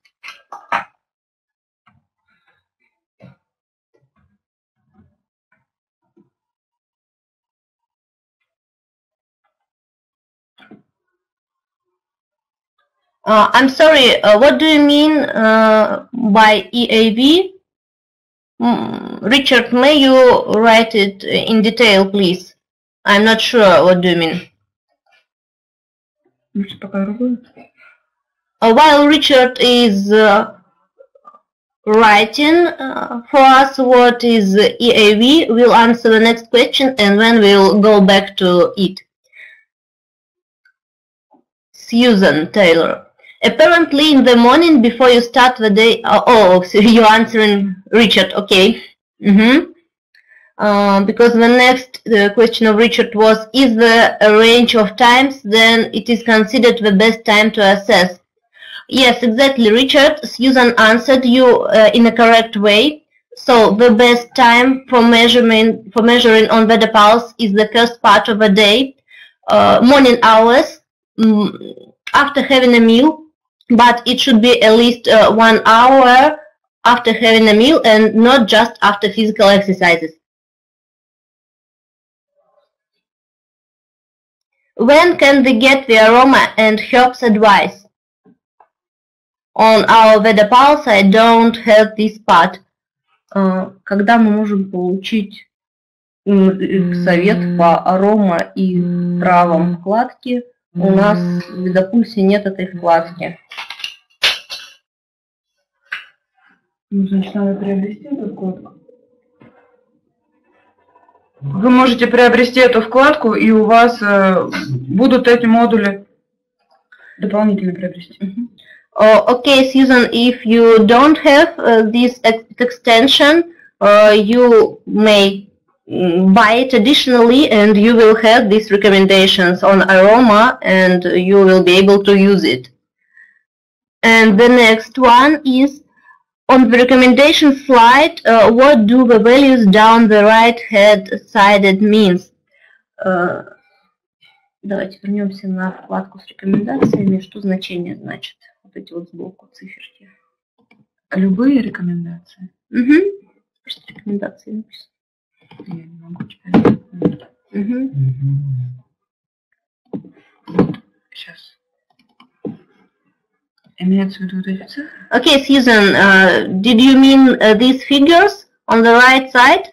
Uh, I'm sorry, uh, what do you mean uh, by E A V? Mm, Richard, may you write it in detail, please? I'm not sure what do you mean. Uh, while Richard is uh, writing uh, for us what is E A V, we'll answer the next question and then we'll go back to it. Susan Taylor. Apparently in the morning before you start the day, uh, oh, so you're answering Richard, okay. Mm-hmm. Uh, because the next uh, question of Richard was, is there a range of times, then it is considered the best time to assess. Yes, exactly, Richard. Susan answered you uh, in a correct way. So the best time for measurement for measuring on the pulse is the first part of the day, uh, morning hours, um, after having a meal, but it should be at least uh, one hour after having a meal and not just after physical exercises. When can we get the aroma and herbs advice? On our VedaPulse I don't have this part. Uh, когда мы можем получить совет по арома и травам вкладки? У нас в VedaPulse нет этой вкладки. Ну, значит, надо приобрести эту вкладку. Вы можете приобрести эту вкладку, и у вас э, будут эти модули дополнительно приобрести. Mm-hmm. uh, okay, Susan, if you don't have uh, this ex extension, uh, you may buy it additionally, and you will have these recommendations on aroma, and you will be able to use it. And the next one is, on the recommendation slide, uh, what do the values down the right-hand-sided means? Uh, давайте вернемся на вкладку с рекомендациями. Что значение значит? Вот эти вот сбоку циферки. Любые рекомендации? Угу. Просто рекомендации написано. Я не могу теперь. Угу. Сейчас. Имеется в виду эти цифры? Okay, Susan, uh, did you mean uh, these figures on the right side?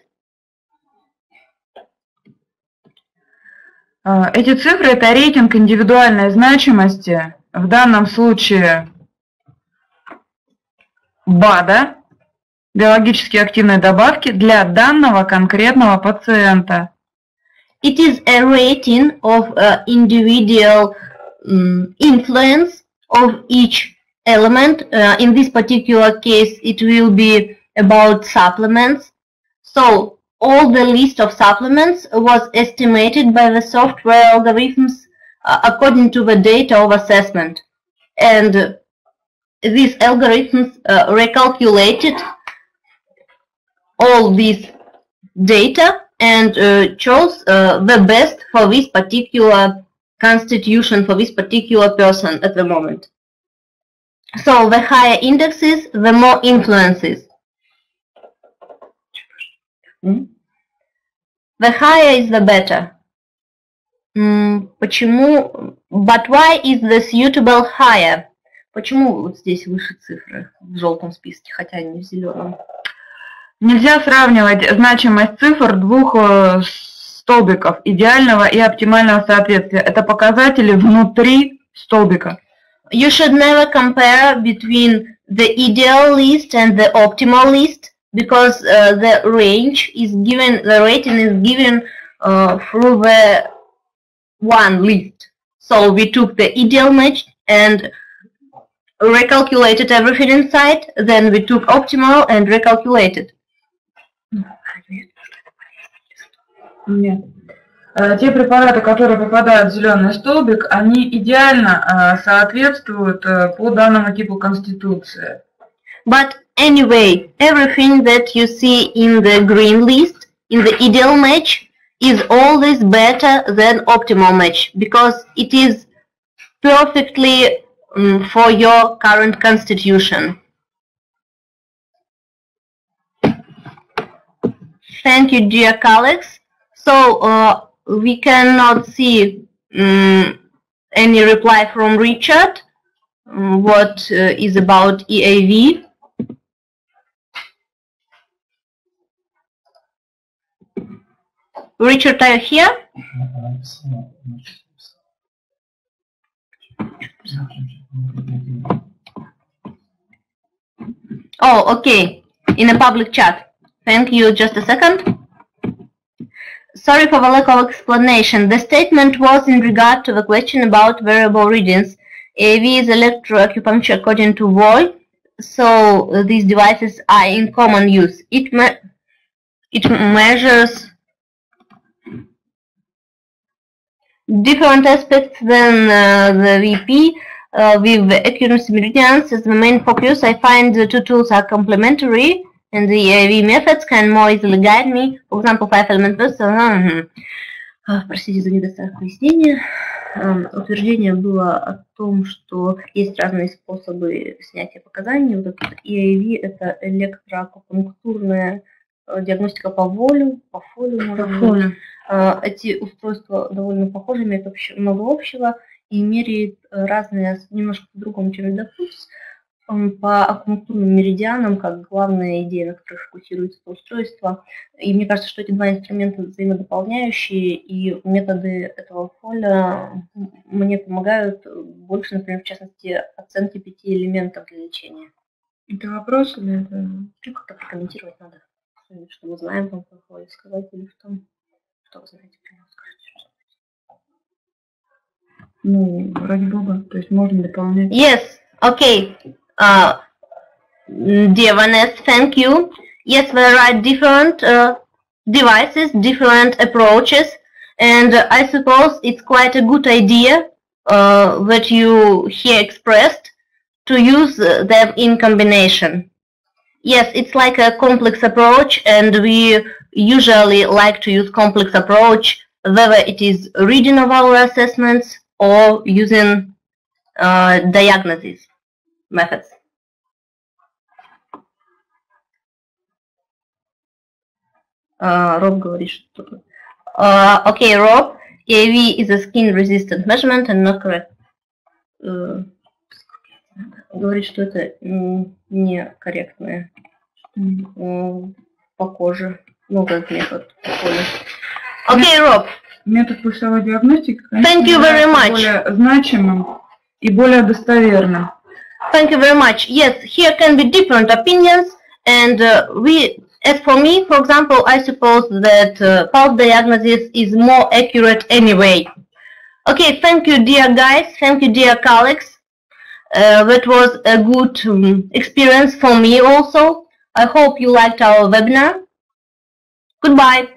Uh, эти цифры – это рейтинг индивидуальной значимости, в данном случае БАДа, биологически активной добавки, для данного конкретного пациента. It is a rating of uh, individual um, influence of each element. Uh, in this particular case, it will be about supplements. So all the list of supplements was estimated by the software algorithms uh, according to the data of assessment. And uh, these algorithms uh, recalculated all these data and uh, chose uh, the best for this particular constitution, for this particular person at the moment. So the higher indexes, the more influences. Mm? The higher is the better. Mm, почему? But why is the suitable higher? Почему вот здесь выше цифры в желтом списке, хотя не в зеленом? Нельзя сравнивать значимость цифр двух столбиков идеального и оптимального соответствия. Это показатели внутри столбика. You should never compare between the ideal list and the optimal list, because uh, the range is given, the rating is given uh, through the one list. So we took the ideal match and recalculated everything inside, then we took optimal and recalculated. Нет. Те препараты, которые попадают в зеленый столбик, они идеально соответствуют по данному типу конституции. But anyway, everything that you see in the green list, in the ideal match, is always better than optimal match, because it is perfectly um, for your current constitution. Thank you, dear colleagues. So uh, we cannot see um, any reply from Richard. Um, what uh, is about E A V? Richard, are you here? Oh, okay. In a public chat. Thank you. Just a second. Sorry for the lack of explanation. The statement was in regard to the question about variable readings. E A V is electroacupuncture according to Voy, so uh, these devices are in common use. It, me it measures different aspects than uh, the V P. Uh, with the accuracy meridians as the main focus, I find the two tools are complementary, and the E A V methods can more easily guide me. For example, five element person. Простите за недостаток пояснения. Утверждение было о том, что есть разные способы снятия показаний. Вот этот E A V – это электроакупунктурная диагностика по волю, по фолию. По фолию. Эти устройства довольно похожи, имеют много общего и меряют разные, немножко по-другому, чем Медопульс, по акупунктурным меридианам, как главная идея, на которой фокусируется это устройство. И мне кажется, что эти два инструмента взаимодополняющие, и методы этого фоля мне помогают больше, например, в частности, оценки пяти элементов для лечения. Это вопрос или это... Как-то прокомментировать надо, что мы знаем, вам про фоль сказать, или в том, что вы знаете про него, скажите. Ну, ради бога, то есть можно дополнять. Yes, okay. Uh, dear Vanessa, thank you. Yes, there are different uh, devices, different approaches, and uh, I suppose it's quite a good idea uh, that you here expressed to use uh, them in combination. Yes, it's like a complex approach, and we usually like to use complex approach, whether it is reading of our assessments or using uh, diagnosis methods. Uh, Rob говорит, что... Uh, okay, Rob, E A V is a skin-resistant measurement and not correct. Uh, говорит, что это некорректное uh, по коже. Ну, как метод по коже. Okay, Rob. Метод пульсовой диагностики, конечно, Thank you very much. Более значимым и более достоверным. Thank you very much. Yes, here can be different opinions, and uh, we, as for me, for example, I suppose that uh, pulse diagnosis is more accurate anyway. Okay, thank you, dear guys. Thank you, dear colleagues. Uh, that was a good um, experience for me also. I hope you liked our webinar. Goodbye.